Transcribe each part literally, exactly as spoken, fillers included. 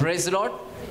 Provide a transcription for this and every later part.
Praise Lord.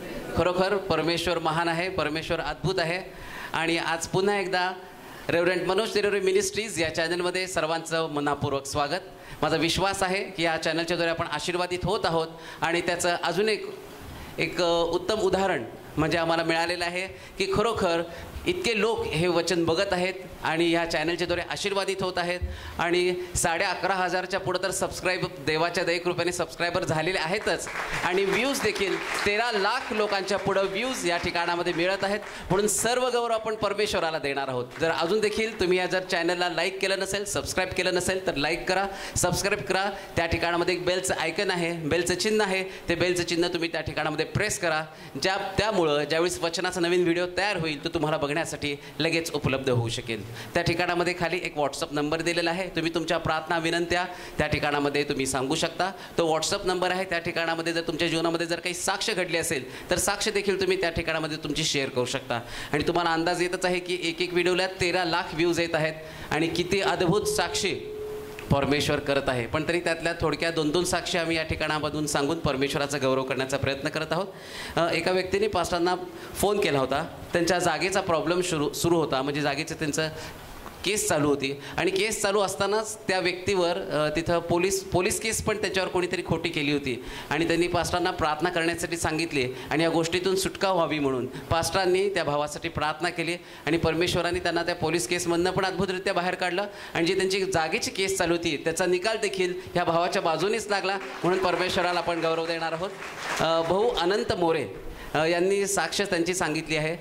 खरोखर परमेश्वर महान आहे, परमेश्वर अद्भुत आहे. आणि आज पुन्हा एकदा रेव्हरंड मनोज तिरोरे मिनिस्ट्रीज या चॅनलमध्ये सर्वांचं मनपूर्वक स्वागत. माझा विश्वास आहे की या चॅनलच्या द्वारे आपण आशीर्वादित होत आहोत आणि त्याचं अजून एक एक उत्तम उदाहरण म्हणजे आम्हाला मिळालेलं आहे की खरोखर इतके लोक हे वचन बघत आहेत आणि ह्या चॅनलच्या द्वारे आशीर्वादित होत आहेत. आणि साडे अकरा हजारच्या पुढं तर सबस्क्राईब देवाच्या दये कृपेने सबस्क्रायबर झालेले आहेतच आणि व्ह्यूज देखील तेरा लाख लोकांच्या पुढं व्ह्यूज या ठिकाणामध्ये मिळत आहेत. म्हणून सर्व गौरव आपण परमेश्वराला देणार आहोत. जर अजून देखील तुम्ही या जर चॅनलला लाईक केलं नसेल, सबस्क्राईब केलं नसेल तर लाईक करा, सबस्क्राईब करा. त्या ठिकाणामध्ये एक बेलचं आयकन आहे, बेलचं चिन्ह आहे, ते बेलचं चिन्ह तुम्ही त्या ठिकाणामध्ये प्रेस करा. ज्या त्यामुळं ज्यावेळेस वचनाचा नवीन व्हिडिओ तयार होईल तो तुम्हाला बघण्यासाठी लगेच उपलब्ध होऊ शकेल. त्या ठिकाणामध्ये खाली एक व्हॉट्सअप नंबर दिलेला आहे. तुम्ही तुमच्या प्रार्थना विनंत्या त्या ठिकाणामध्ये तुम्ही सांगू शकता. तो व्हॉट्सअप नंबर आहे. त्या ठिकाणामध्ये जर तुमच्या जीवनामध्ये जर काही साक्ष घडली असेल तर साक्ष देखील तुम्ही त्या ठिकाणामध्ये तुमची शेअर करू शकता. आणि तुम्हाला अंदाज येतच आहे की एक एक व्हिडिओला तेरा लाख व्ह्यूज येत आहेत आणि किती अद्भुत साक्षी परमेश्वर करत आहे. पण तरी त्यातल्या थोडक्या दोन दोन साक्षी आम्ही या ठिकाणामधून सांगून परमेश्वराचा गौरव करण्याचा प्रयत्न करत आहोत. एका व्यक्तीने पास्टरांना फोन केला होता. त्यांच्या जागेचा प्रॉब्लेम सुरू सुरू होता, म्हणजे जागेचं त्यांचं केस चालू होती आणि केस चालू असतानाच त्या व्यक्तीवर तिथं पोलीस पोलीस केस पण त्याच्यावर कोणीतरी खोटी केली होती आणि त्यांनी पास्टरांना प्रार्थना करण्यासाठी सांगितली आणि या गोष्टीतून सुटका व्हावी म्हणून पास्टरांनी त्या भावासाठी प्रार्थना केली आणि परमेश्वराने त्यांना त्या पोलीस केसमधनं पण अद्भुतरित्या बाहेर काढलं आणि जी त्यांची जागेची केस चालू होती त्याचा निकाल देखील ह्या भावाच्या बाजूनेच लागला. म्हणून परमेश्वराला आपण गौरव देणार आहोत. भाऊ अनंत मोरे यांनी साक्ष त्यांची सांगितली आहे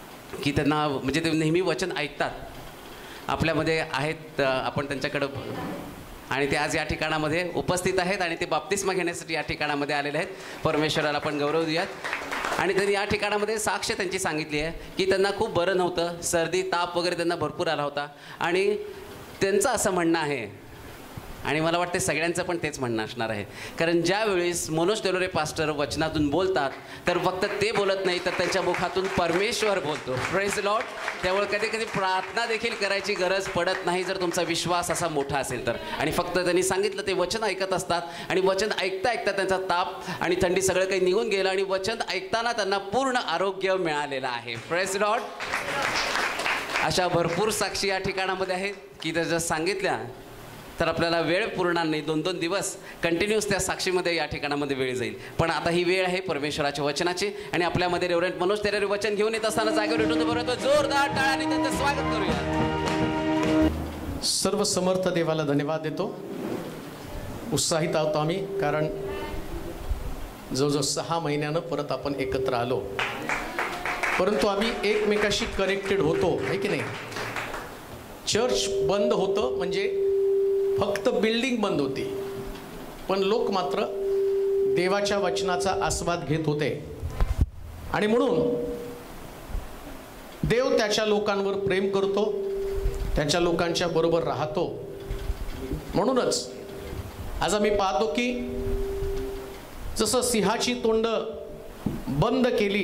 की त्यांना म्हणजे ते नेहमी वचन ऐकतात, आपल्यामध्ये आहेत, आपण त्यांच्याकडं आणि ते आज या ठिकाणामध्ये उपस्थित आहेत आणि ते बाप्तिस्मा घेण्यासाठी या ठिकाणामध्ये आलेले आहेत. परमेश्वराला आपण गौरव देऊयात. आणि त्यांनी या ठिकाणामध्ये साक्ष त्यांची सांगितली आहे की त्यांना खूप बरं नव्हतं, सर्दी ताप वगैरे त्यांना भरपूर आला होता आणि त्यांचं असं म्हणणं आहे आणि मला वाटते सगळ्यांचं पण तेच म्हणणं असणार आहे, कारण ज्यावेळेस मनोज तिरोरे पास्टर वचनातून बोलतात तर फक्त ते बोलत नाही तर त्यांच्या मुखातून परमेश्वर बोलतो. Praise Lord. त्यामुळे कधी कधी प्रार्थना देखील करायची गरज पडत नाही जर तुमचा विश्वास असा मोठा असेल तर. आणि फक्त त्यांनी सांगितलं ते वचन ऐकत असतात आणि वचन ऐकता ऐकता त्यांचा ताप आणि थंडी सगळं काही निघून गेलं आणि वचन ऐकताना त्यांना पूर्ण आरोग्य मिळालेलं आहे. Praise Lord. अशा भरपूर साक्षी या ठिकाणामध्ये आहेत की त्या जर सांगितल्या तर आपल्याला वेळ पुरणार नाही. दोन दोन दिवस कंटिन्यूस त्या साक्षीमध्ये या ठिकाणामध्ये वेळ जाईल. पण आता ही वेळ आहे परमेश्वराच्या वचनाची आणि आपल्यामध्ये रेव्हरंड मनोज तिरोरे वचन घेऊन येत असताना जागेवर उठून बरोबर जोरदार टाळ्यांनी त्यांचं स्वागत करूया. सर्व समर्थ देवाला धन्यवाद देतो. उत्साहित आहोत आम्ही, कारण जवळजवळ सहा महिन्यानं परत आपण एकत्र आलो, परंतु आम्ही एकमेकाशी कनेक्टेड होतो, आहे की नाही. चर्च बंद होतं म्हणजे फक्त बिल्डिंग बंद होती, पण लोक मात्र देवाच्या वचनाचा आस्वाद घेत होते आणि म्हणून देव त्याच्या लोकांवर प्रेम करतो, त्याच्या लोकांच्या बरोबर राहतो. म्हणूनच आज आम्ही पाहतो की जसं सिंहाची तोंड बंद केली,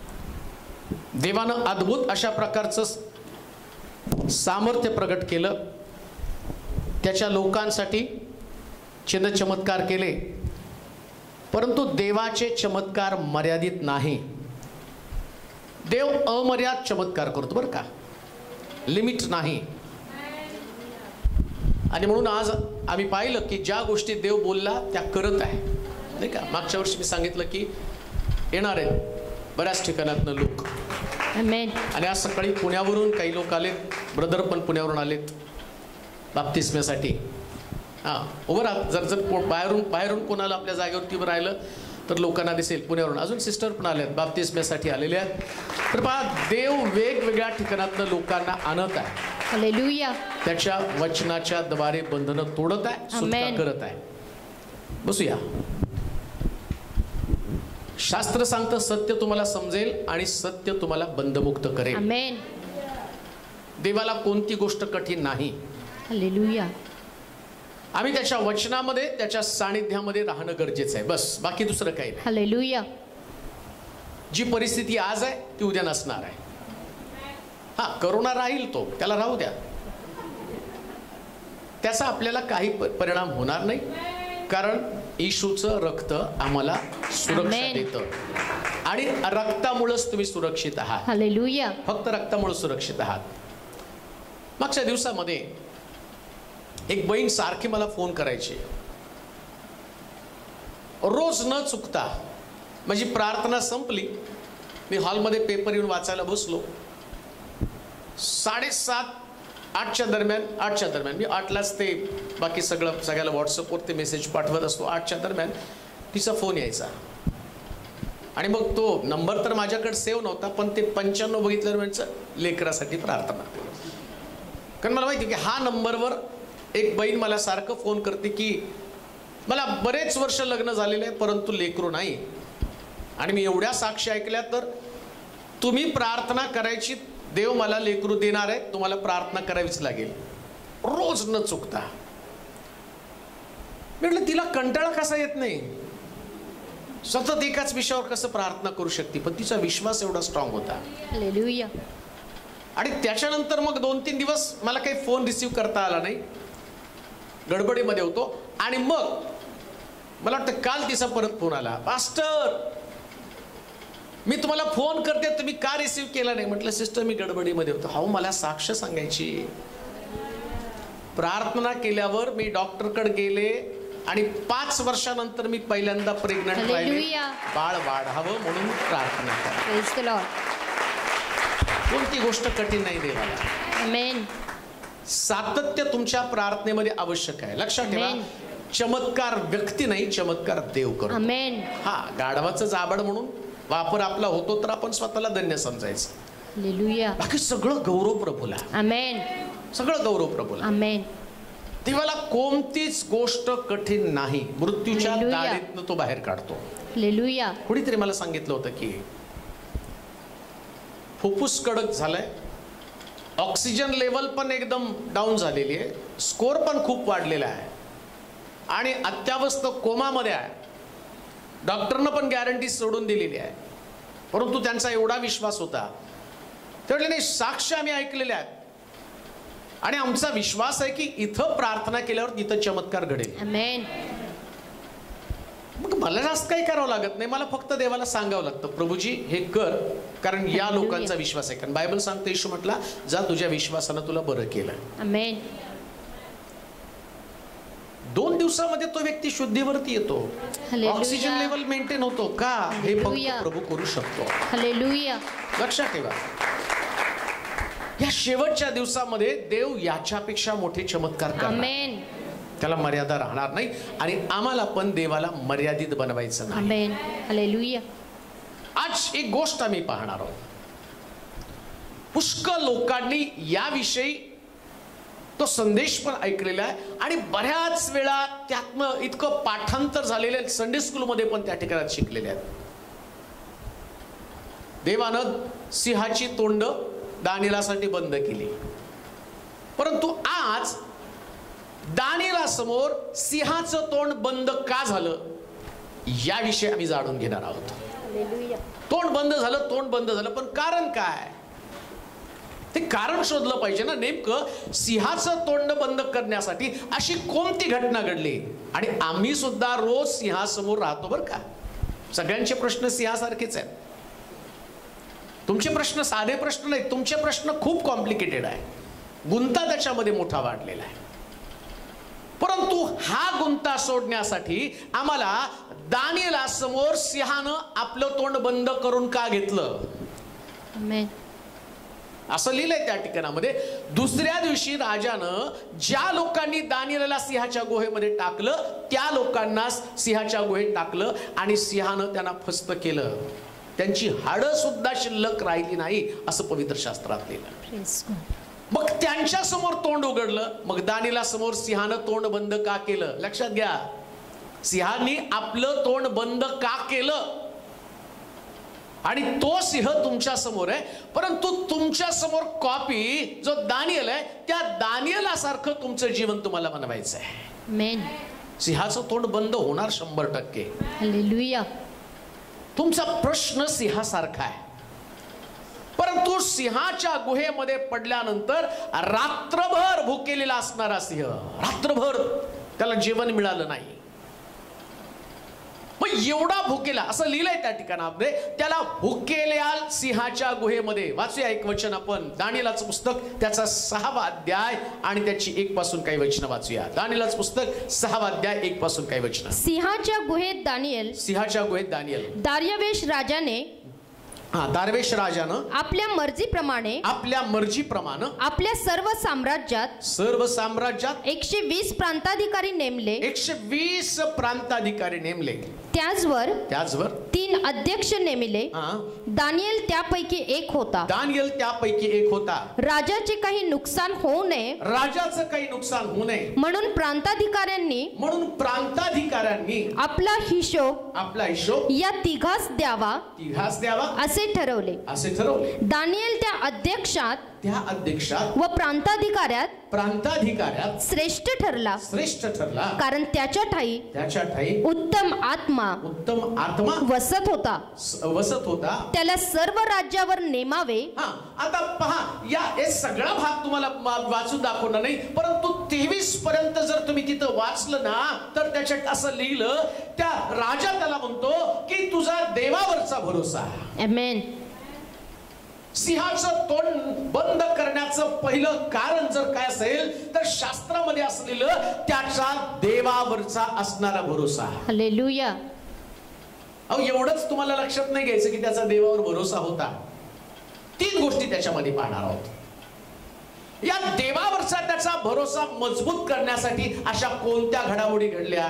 देवानं अद्भुत अशा प्रकारचं सामर्थ्य प्रगट केलं, त्याच्या लोकांसाठी चिन्ह चमत्कार केले. परंतु देवाचे चमत्कार मर्यादित नाही. देव अमर्याद चमत्कार करतो बरं का, लिमिट नाही. आणि म्हणून आज आम्ही पाहिलं की ज्या गोष्टी देव बोलला त्या करत आहे, नाही का. मागच्या वर्षी मी सांगितलं की येणार आहेत बऱ्याच ठिकाणातनं लोक. आणि आज सकाळी पुण्यावरून काही लोक आलेत, ब्रदर पण पुण्यावरून आलेत बाप्तिस्म्यासाठी. हां, उभं राहा. जर जर बाहेरून बाहेरून कोणाला आपल्या जागेवरती उभं राहिलं तर लोकांना दिसेल. पुण्यावरून अजून सिस्टर पण आल्यात, बाप्तिस्म्यासाठी आलेले आहेत. तर पहा, देव वेगवेगळ्या ठिकाणातनं लोकांना आणत आहे. हालेलुया. त्याच्या वचनाच्या द्वारे बंधनं तोडत आहे, सुटका करत आहे. बसूया. शास्त्र सांगतं सत्य तुम्हाला समजेल आणि सत्य तुम्हाला बंधमुक्त करेल. आमेन. देवाला कोणती गोष्ट कठीण नाही. हालेलुया. आम्ही त्याच्या वचनामध्ये, त्याच्या सानिध्यामध्ये राहणं गरजेचं आहे, बस. बाकी दुसरं काही नाही. हालेलुया. जी परिस्थिती आज आहे ती उद्या नसणार आहे. हा, करोना राहील, तो त्याला राहू द्या, त्याचा आपल्याला काही परिणाम होणार नाही, कारण येशूचं रक्त आम्हाला सुरक्षा Amen. देतं आणि रक्तामुळेच तुम्ही सुरक्षित आहात. हालेलुया. फक्त रक्तामुळे सुरक्षित आहात. मागच्या दिवसामध्ये एक बहीण सारखी मला फोन करायची, रोज न चुकता. माझी प्रार्थना संपली, मी हॉलमध्ये पेपर येऊन वाचायला बसलो. साडेसात आठच्या दरम्यान आठच्या दरम्यान मी आठलाच ते बाकी सगळं सगळ्याला व्हॉट्सअपवर ते मेसेज पाठवत असतो. आठच्या दरम्यान तिचा फोन यायचा आणि मग तो नंबर तर माझ्याकडे सेव्ह नव्हता, पण ते पंच्याण्णव बघितल्यावर म्हणायचं लेकरासाठी प्रार्थना. कारण मला माहिती की हा नंबरवर एक बहीण मला सारखं फोन करते की मला बरेच वर्ष लग्न झालेलं आहे परंतु लेकरू नाही, आणि मी एवढ्या साक्षी ऐकल्या, तर तुम्ही प्रार्थना करायची, देव मला लेकरू देणार आहे, तुम्हाला प्रार्थना करावीच लागेल रोज न चुकता. म्हटलं तिला कंटाळा कसा येत नाही, सतत एकाच विषयावर कसं प्रार्थना करू शकते, पण तिचा विश्वास एवढा स्ट्रॉंग होता. हालेलुया. आणि त्याच्यानंतर मग दोन तीन दिवस मला काही फोन रिसीव्ह करता आला नाही, गडबडीमध्ये होतो. आणि मग मला वाटतं काल तिचा परत फोन आला, पास्टर मी तुम्हाला फोन करते, तुम्ही का रिसीव्ह केला नाही. म्हटलं सिस्टर मी गडबडीमध्ये होतो. हो मला साक्ष सांगायची, प्रार्थना केल्यावर मी डॉक्टरकडे गेले आणि पाच वर्षानंतर मी पहिल्यांदा प्रेग्नंट राहिले, हालेलुया. बाळ वाढावं म्हणून प्रार्थना करा. Praise the Lord. कोणती गोष्ट कठीण नाही देवाला. आमेन. सातत्य तुमच्या प्रार्थनेमध्ये आवश्यक आहे. लक्षात ठेवा, आमेन. चमत्कार व्यक्ती नाही, चमत्कार देव करतो. आमेन. हा गाढवाचं जाबड म्हणून वापर आपला होतो तर आपण स्वतःला धन्य समजायचं. हालेलुया. बाकी सगळं गौरव प्रभूला, आमेन. सगळं गौरव प्रभूला. आमेन. देवाला कोणतीच गोष्ट कठीण नाही. मृत्यूच्या हालेलुया. दाढेतनं तो बाहेर काढतो. हालेलुया. कोणीतरी मला सांगितलं होतं की फुफ्फुस कडक झालंय, ऑक्सिजन लेवल पण एकदम डाऊन झालेली आहे, स्कोर पण खूप वाढलेला आहे आणि अत्यावस्थ कोमामध्ये आहे. डॉक्टरनं पण गॅरंटी सोडून दिलेली आहे, परंतु त्यांचा एवढा विश्वास होता. त्यामुळे नाही, साक्ष आम्ही ऐकलेल्या आहेत आणि आमचा विश्वास आहे की इथं प्रार्थना केल्यावर तिथं चमत्कार घडेल. आमेन. मग मला जास्त काही करावं लागत नाही, मला फक्त देवाला सांगावं लागतं, प्रभूजी हे कर, कारण या लोकांचा विश्वास आहे. कारण बायबल सांगते, येशू म्हटला जा तुझ्या विश्वासानं तुला बरं केलं. आमेन. दोन दिवसामध्ये तो व्यक्ती शुद्धीवरती येतो, हालेलुया. ऑक्सिजन लेवल मेंटेन होतो. का? हे हालेलुया. फक्त प्रभू करू शकतो. हालेलुया. लक्षात ठेवा, या शेवटच्या दिवसामध्ये देव याच्यापेक्षा मोठे चमत्कार करणार. आमेन. त्याला मर्यादा राहणार नाही आणि आम्हाला पण देवाला मर्यादित बनवायचं नाही. आमेन. हालेलुया. आज एक गोष्ट आम्ही पाहणार आहोत. पुष्कळ लोकांनी याविषयी तो संदेश पण ऐकलेला आहे आणि बऱ्याच वेळा त्यातनं इतकं पाठांतर झालेलं आहे, संडे स्कूलमध्ये पण त्या ठिकाणात शिकलेले आहेत. देवानं सिंहाची तोंड दानिएलासाठी बंद केली, परंतु आज दानिएलासमोर सिंहाचं तोंड बंद का झालं याविषयी आम्ही जाणून घेणार आहोत. हालेलुया. तोंड बंद झालं, तोंड बंद झालं, पण कारण काय ते कारण शोधलं पाहिजे ना. नेमकं सिंहाचं तोंड बंद करण्यासाठी अशी कोणती घटना घडली. आणि आम्ही सुद्धा रोज सिंहासमोर राहतो बरं का. सगळ्यांचे प्रश्न सिंहासारखेच आहेत. तुमचे प्रश्न साधे प्रश्न नाहीत, तुमचे प्रश्न खूप कॉम्प्लिकेटेड आहे, गुंता त्याच्यामध्ये मोठा वाढलेला आहे. परंतु हा गुंता सोडण्यासाठी आम्हाला दानिएलासमोर सिंहानं आपलं तोंड बंद करून का घेतलं आमेन. असं लिहिलंय त्या ठिकाणामध्ये. दुसऱ्या दिवशी राजानं ज्या लोकांनी दानिएलाला सिंहाच्या गुहेमध्ये टाकलं त्या लोकांना सिंहाच्या गुहेत टाकलं आणि सिंहानं त्यांना फस्त केलं. त्यांची हाडं सुद्धा शिल्लक राहिली नाही असं पवित्र शास्त्रात लिहिलं. Praise God. मग त्यांच्या समोर तोंड उघडलं. मग दानिएला समोर सिंहानं तोंड बंद का केलं लक्षात घ्या. सिंहांनी आपलं तोंड बंद का केलं आणि तो सिंह तुमच्या समोर आहे, परंतु तुमच्या समोर कॉपी जो दानिएल आहे त्या दानिएला सारखं तुमचं जीवन तुम्हाला बनवायचं आहे. आमेन. सिंहाचं तोंड बंद होणार शंभर टक्के. हालेलुया. तुमचा प्रश्न सिंहासारखा आहे, परंतु सिंहाच्या गुहेमध्ये पडल्यानंतर रात्रभर भुकेलेला असणारा सिंह, रात्रभर त्याला जेवण मिळालं नाही, मग एवढा भुकेला असं लिहिलंय त्या ठिकाणामध्ये, त्याला भुकेल्या सिंहाच्या गुहेमध्ये. वाचूया एक वचन आपण, दानिएलाचं पुस्तक त्याचा सहावा अध्याय आणि त्याची एक पासून काही वचन वाचूया. दानिएलाचं पुस्तक सहावा अध्याय एक पासून काही वचन. सिंहाच्या गुहेत दानिएल सिंहाच्या गुहेत दानिएल. दार्यावेश राजाने हा दार्यावेश राजानं आपल्या मर्जीप्रमाणे आपल्या मर्जीप्रमाणे आपल्या सर्व साम्राज्यात सर्व साम्राज्यात एकशे वीस प्रांताधिकारी नेमले. एकशे वीस प्रांताधिकारी नेमले. त्याचवर त्याचवर तीन अध्यक्ष नेमिले. हा दानिएल त्यापैकी एक होता. दानिएल त्यापैकी एक होता. राजाचे काही नुकसान होऊ नये राजाचं काही नुकसान होऊ नये म्हणून प्रांताधिकाऱ्यांनी म्हणून प्रांताधिकाऱ्यांनी आपला हिशोब आपला हिशोब या तिघास द्यावा तिघास द्यावा असे ठरवले. असे ठरवले. दानिएल त्या अध्यक्षात त्या अध्यक्षात व प्रांताधिकाऱ्यात प्रांताधिकाऱ्यात श्रेष्ठ ठरला, श्रेष्ठ ठरला, कारण त्याच्या ठाई त्याच्या ठाई उत्तम आत्मा उत्तम आत्मा वसत होता. स- वसत होता. त्याला सर्व राज्यावर नेमावे. हा आता पहा, या हे सगळा भाग तुम्हाला मा- वाचून दाखवणार नाही, परंतु तेवीस पर्यंत जर तुम्ही तिथं वाचलं ना तर त्याच्यात असं लिहिलं, त्या राजा त्याला म्हणतो की तुझा देवावरचा भरोसा. आमेन. सिंहाचं तोंड बंद करण्याचं पहिलं कारण जर काय असेल तर शास्त्रामध्ये असलेलं त्याचा देवावरचा असणारा भरोसा. हालेलुया. अहो एवढंच तुम्हाला लक्षात नाही घ्यायचं की त्याचा देवावर भरोसा होता. तीन गोष्टी त्याच्यामध्ये पाहणार आहोत. या देवावरचा त्याचा भरोसा मजबूत करण्यासाठी अशा कोणत्या घडामोडी घडल्या.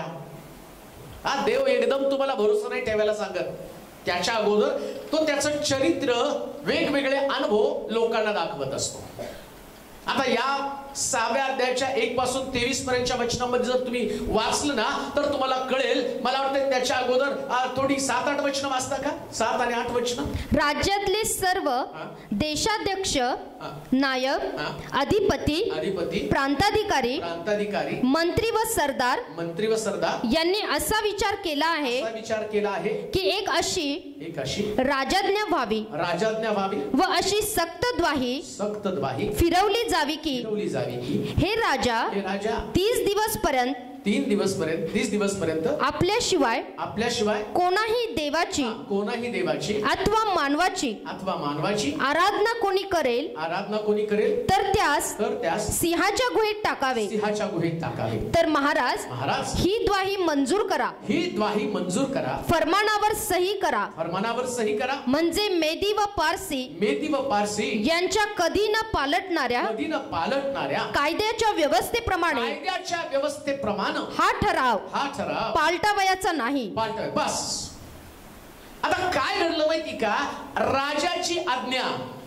हा देव एकदम तुम्हाला भरोसा नाही ठेवायला सांगत. त्याच्या अगोदर तो त्याचं चरित्र, वेगवेगळे अनुभव लोकांना दाखवत असतो. आता या सहाव्या अध्यायाच्या एक पासून तेवीस पर्यंतच्या वचनामध्ये जर तुम्ही वाचलं ना तर तुम्हाला कळेल. मला वाटतं त्याच्या अगोदर आ, थोडी सात आठ वचनं वाचता का? सात आणि आठ वचनं. राज्यातले सर्व देशाध्यक्ष, नायक, अधिपती, अधिपती, प्रांताधिकारी, प्रांताधिकारी, मंत्री व सरदार मंत्री व सरदार यांनी असा विचार केला आहे असा विचार केला आहे की एक अशी एक अशी राजाज्ञा व्हावी राजाज्ञा व्हावी व अशी सक्त द्वाही सक्त द्वाही फिरवली जावी की फिरवली जावी की हे राजा हे राजा तीस दिवस पर्यंत तीन दिवस पर्यंत तीस दिवस पर्यंत आपल्याशिवाय आपल्याशिवाय कोणाही देवाची कोणाही देवाची अथवा मानवाची अथवा मानवाची आराधना कोणी करेल आराधना कोणी करेल तर त्यास तर त्यास सिंहाच्या गुहेत टाकावे. सिंहाच्या गुहेत टाकावे. तर महाराज महाराज ही द्वाही मंजूर करा, ही द्वाही मंजूर करा, फरमानावर सही करा, फरमानावर सही करा, म्हणजे मेदी व पारसी मेदी व पारसी यांच्या कधी न पालटणाऱ्या कधी न पालटणाऱ्या कायद्याच्या व्यवस्थेप्रमाणे कायद्याच्या व्यवस्थेप्रमाणे हा ठराव हा ठराव पालटावयाचा नाही. पालटावे. बस. आता काय घडलं माहिती का? राजाची आज्ञा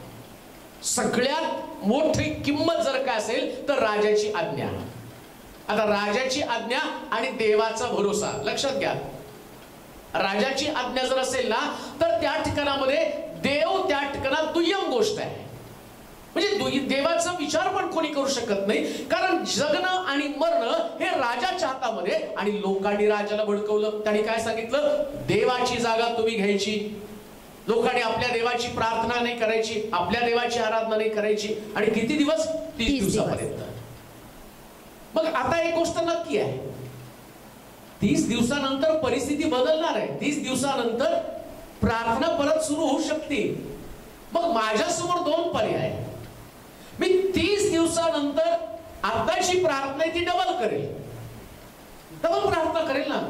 सगळ्यात मोठी किंमत जर काय असेल तर राजाची आज्ञा. आता राजाची आज्ञा आणि देवाचा भरोसा लक्षात घ्या. राजाची आज्ञा जर असेल ना तर त्या ठिकाणामध्ये देव त्या ठिकाणात दुय्यम गोष्ट आहे. म्हणजे देवाचा विचार पण कोणी करू शकत नाही, कारण जगणं आणि मरणं हे राजाच्या हातामध्ये. आणि लोकांनी राजाला भडकवलं. त्यांनी काय सांगितलं? देवाची जागा तुम्ही घ्यायची. लोकांनी आपल्या देवाची प्रार्थना नाही करायची, आपल्या देवाची आराधना नाही करायची. आणि किती दिवस? तीस दिवसापर्यंत. मग आता एक गोष्ट नक्की आहे, तीस दिवसानंतर परिस्थिती बदलणार आहे. तीस दिवसानंतर प्रार्थना परत सुरू होऊ शकते. मग माझ्यासमोर दोन पर्याय. मी तीस दिवसानंतर आताची प्रार्थना ती डबल करेल, डबल प्रार्थना करेल ना.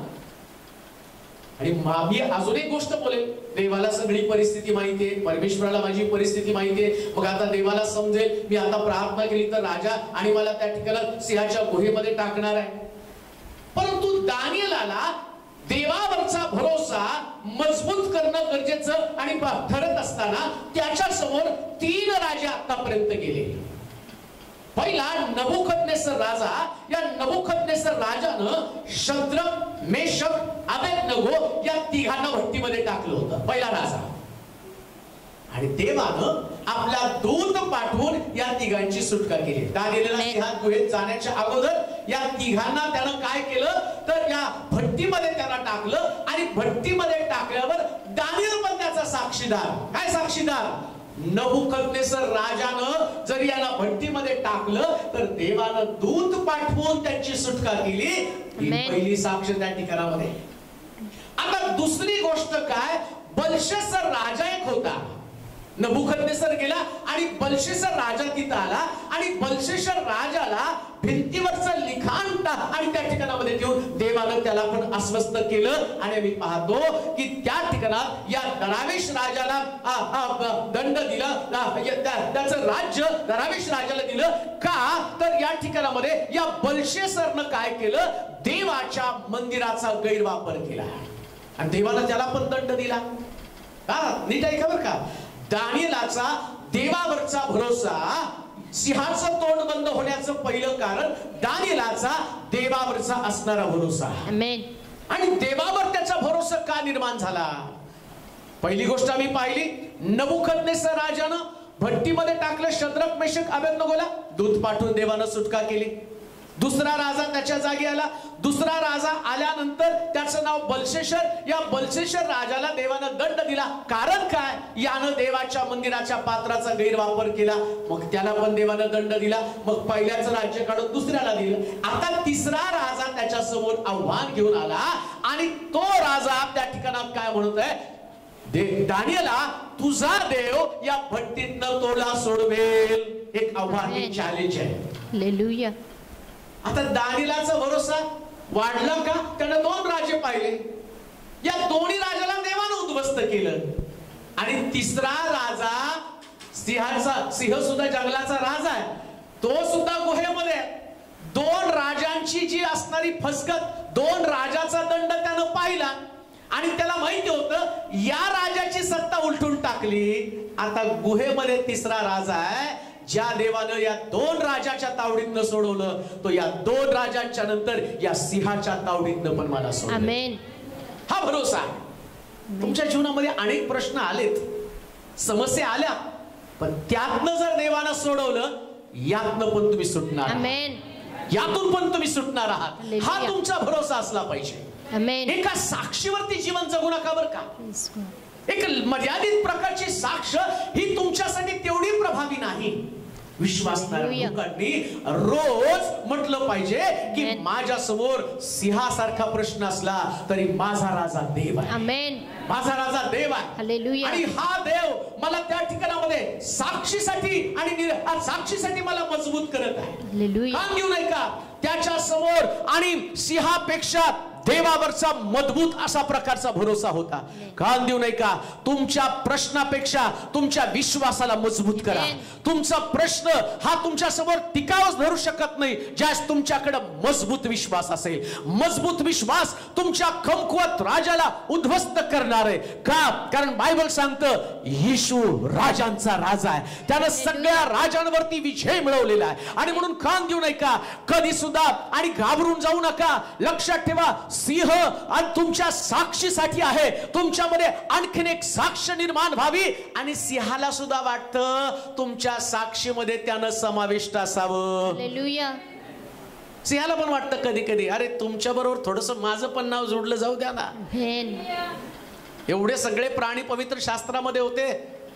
आणि मी अजून एक गोष्ट बोलेल, देवाला सगळी परिस्थिती माहितीये, परमेश्वराला माझी परिस्थिती माहितीये. मग आता देवाला समजेल मी आता प्रार्थना केली तर राजा आणि मला त्या ठिकाणी सिंहाच्या गुहेमध्ये टाकणार आहे. परंतु दानिएलाला देवावरचा भरोसा मजबूत करणं गरजेचं आणि ठरत असताना त्याच्या समोर तीन राजे आतापर्यंत गेले. पहिला नबुकदनेस्सर राजा. या नबुकदनेस्सर राजानं शद्रक, मेशक, अबेदनगो या तिघांना भट्टीमध्ये टाकलं होतं. पहिला राजा. आणि देवानं आपला दूत पाठवून या तिघांची सुटका केली. दानिएलला सिंहाच्या गुहेत जाण्याच्या अगोदर या तिघांना त्यानं काय केलं तर या भट्टीमध्ये त्याला टाकलं. आणि भट्टीमध्ये टाकल्यावर दानिएल पण त्याचा साक्षीदार. काय साक्षीदार? नबुकदनेस्सर राजानं जर याला भट्टीमध्ये टाकलं तर देवानं दूत पाठवून त्यांची सुटका केली. ही पहिली साक्ष त्या ठिकाणामध्ये. आता दुसरी गोष्ट काय, बलशस्सर राजा एक होता. नबुकदनेस्सर गेला आणि बलशस्सर राजा तिथं आला आणि बलशस्सर राजाला भिंतीवरचं लिखाण आणि त्या ठिकाणामध्ये ठेवून देवानं त्याला पण अस्वस्थ केलं. आणि मी पाहतो की त्या ठिकाणात या दरावेश राजाला दंड दिला, त्याचं राज्य दरावेश राजाला दिलं. का तर या ठिकाणामध्ये या बलशस्सरनं काय केलं, देवाच्या मंदिराचा गैरवापर केला आणि देवानं त्याला पण दंड दिला. हा नीट ऐका बरं का, दानिएलाचा देवावरचा भरोसा, सिंहाचं तोंड बंद होण्याचं पहिलं कारण दानिएलाचा देवावरचा असणारा भरोसा. आमेन. आणि देवावर त्याचा भरोसा का निर्माण झाला? पहिली गोष्ट आम्ही पाहिली, नबुकदनेस्सर राजानं भट्टीमध्ये टाकलं शद्रक मेशक अबेदनगोला, दूत पाठवून देवानं सुटका केली. दुसरा राजा त्याच्या जागी आला. दुसरा राजा आल्यानंतर त्याचं नाव बलशस्सर. या बलशस्सर राजाला देवानं दंड दिला. कारण काय, यानं देवाच्या मंदिराच्या पात्राचा गैरवापर केला. मग त्याला पण देवानं दंड दिला. मग पहिल्याचं राज्य काढून दुसऱ्याला दिलं. आता तिसरा राजा त्याच्या समोर आव्हान घेऊन आला आणि तो राजा त्या ठिकाणात काय म्हणत आहे, दानिएला तुझा देव या भट्टीतनं तोला सोडवेल. एक आव्हान, एक चॅलेंज आहे. हालेलुया. आता दानिएलाचा भरोसा वाढला का? त्याने दोन राजे पाहिले, या दोन्ही राजाला देवानं उद्ध्वस्त केलं. आणि तिसरा राजा सिंहाचा, सिंह सुद्धा जंगलाचा राजा आहे, तो सुद्धा गुहेमध्ये. दोन राजांची जी असणारी फसगत, दोन राजाचा दंड त्यानं पाहिला आणि त्याला माहिती होतं या राजाची सत्ता उलटून टाकली. आता गुहेमध्ये तिसरा राजा आहे, ज्या देवानं या दोन राजाच्या तावडीतनं सोडवलं, तो या दोन राजांच्या नंतर या सिंहाच्या तावडीतनं पण मला सोडलं. आमेन. हा भरोसा. तुमच्या जीवनामध्ये अनेक प्रश्न आलेत, समस्या आल्या, पण त्यातनं जर देवानं सोडवलं, यातनं पण तुम्ही सुटणार. आमेन. यातून पण तुम्ही सुटणार आहात. हा तुमचा भरोसा असला पाहिजे. आमेन. एका साक्षीवरती जीवन जगू नका बरं का. एक मर्यादित प्रकारची साक्ष ही तुमच्यासाठी तेवढी प्रभावी नाही. विश्वासणाऱ्या लोकांनी रोज म्हटलं पाहिजे की माझ्या समोर सिंहासारखा प्रश्न असला तरी माझा राजा देव आहे. आमेन. माझा राजा देव आहे. हालेलुया. आणि हा देव मला त्या ठिकाणामध्ये साक्षीसाठी आणि साक्षीसाठी मला मजबूत करत आहे. हालेलुया. काम घेऊ नये का त्याच्या समोर. आणि सिंहापेक्षा देवावरचा मजबूत असा प्रकारचा भरोसा होता. कान देऊ नये का, तुमच्या प्रश्नापेक्षा तुमच्या विश्वासाला मजबूत करा. तुमचा प्रश्न हा तुमच्या समोर टिकावच धरू शकत नाही ज्यास तुमच्याकडे मजबूत विश्वास असेल. मजबूत विश्वास तुमच्या कमकुवत राजाला उद्ध्वस्त करणार आहे. का? कारण बायबल सांगतं येशू राजांचा राजा आहे, त्यानं सगळ्या राजांवरती विजय मिळवलेला आहे. आणि म्हणून कान देऊ नये का, कधी सुद्धा आणि घाबरून जाऊ नका. लक्षात ठेवा, सिंह आणि तुमच्या साक्षीसाठी आहे. तुमच्यामध्ये आणखीन एक साक्ष निर्माण व्हावी आणि सिंहाला सुद्धा वाटतं तुमच्या साक्षीमध्ये त्यानं समाविष्ट असावं. हालेलुया. सिंहाला पण वाटतं कधी कधी, अरे तुमच्या बरोबर थोडस माझं पण नाव जोडलं जाऊ द्या ना. आमेन. एवढे सगळे प्राणी पवित्र शास्त्रामध्ये होते,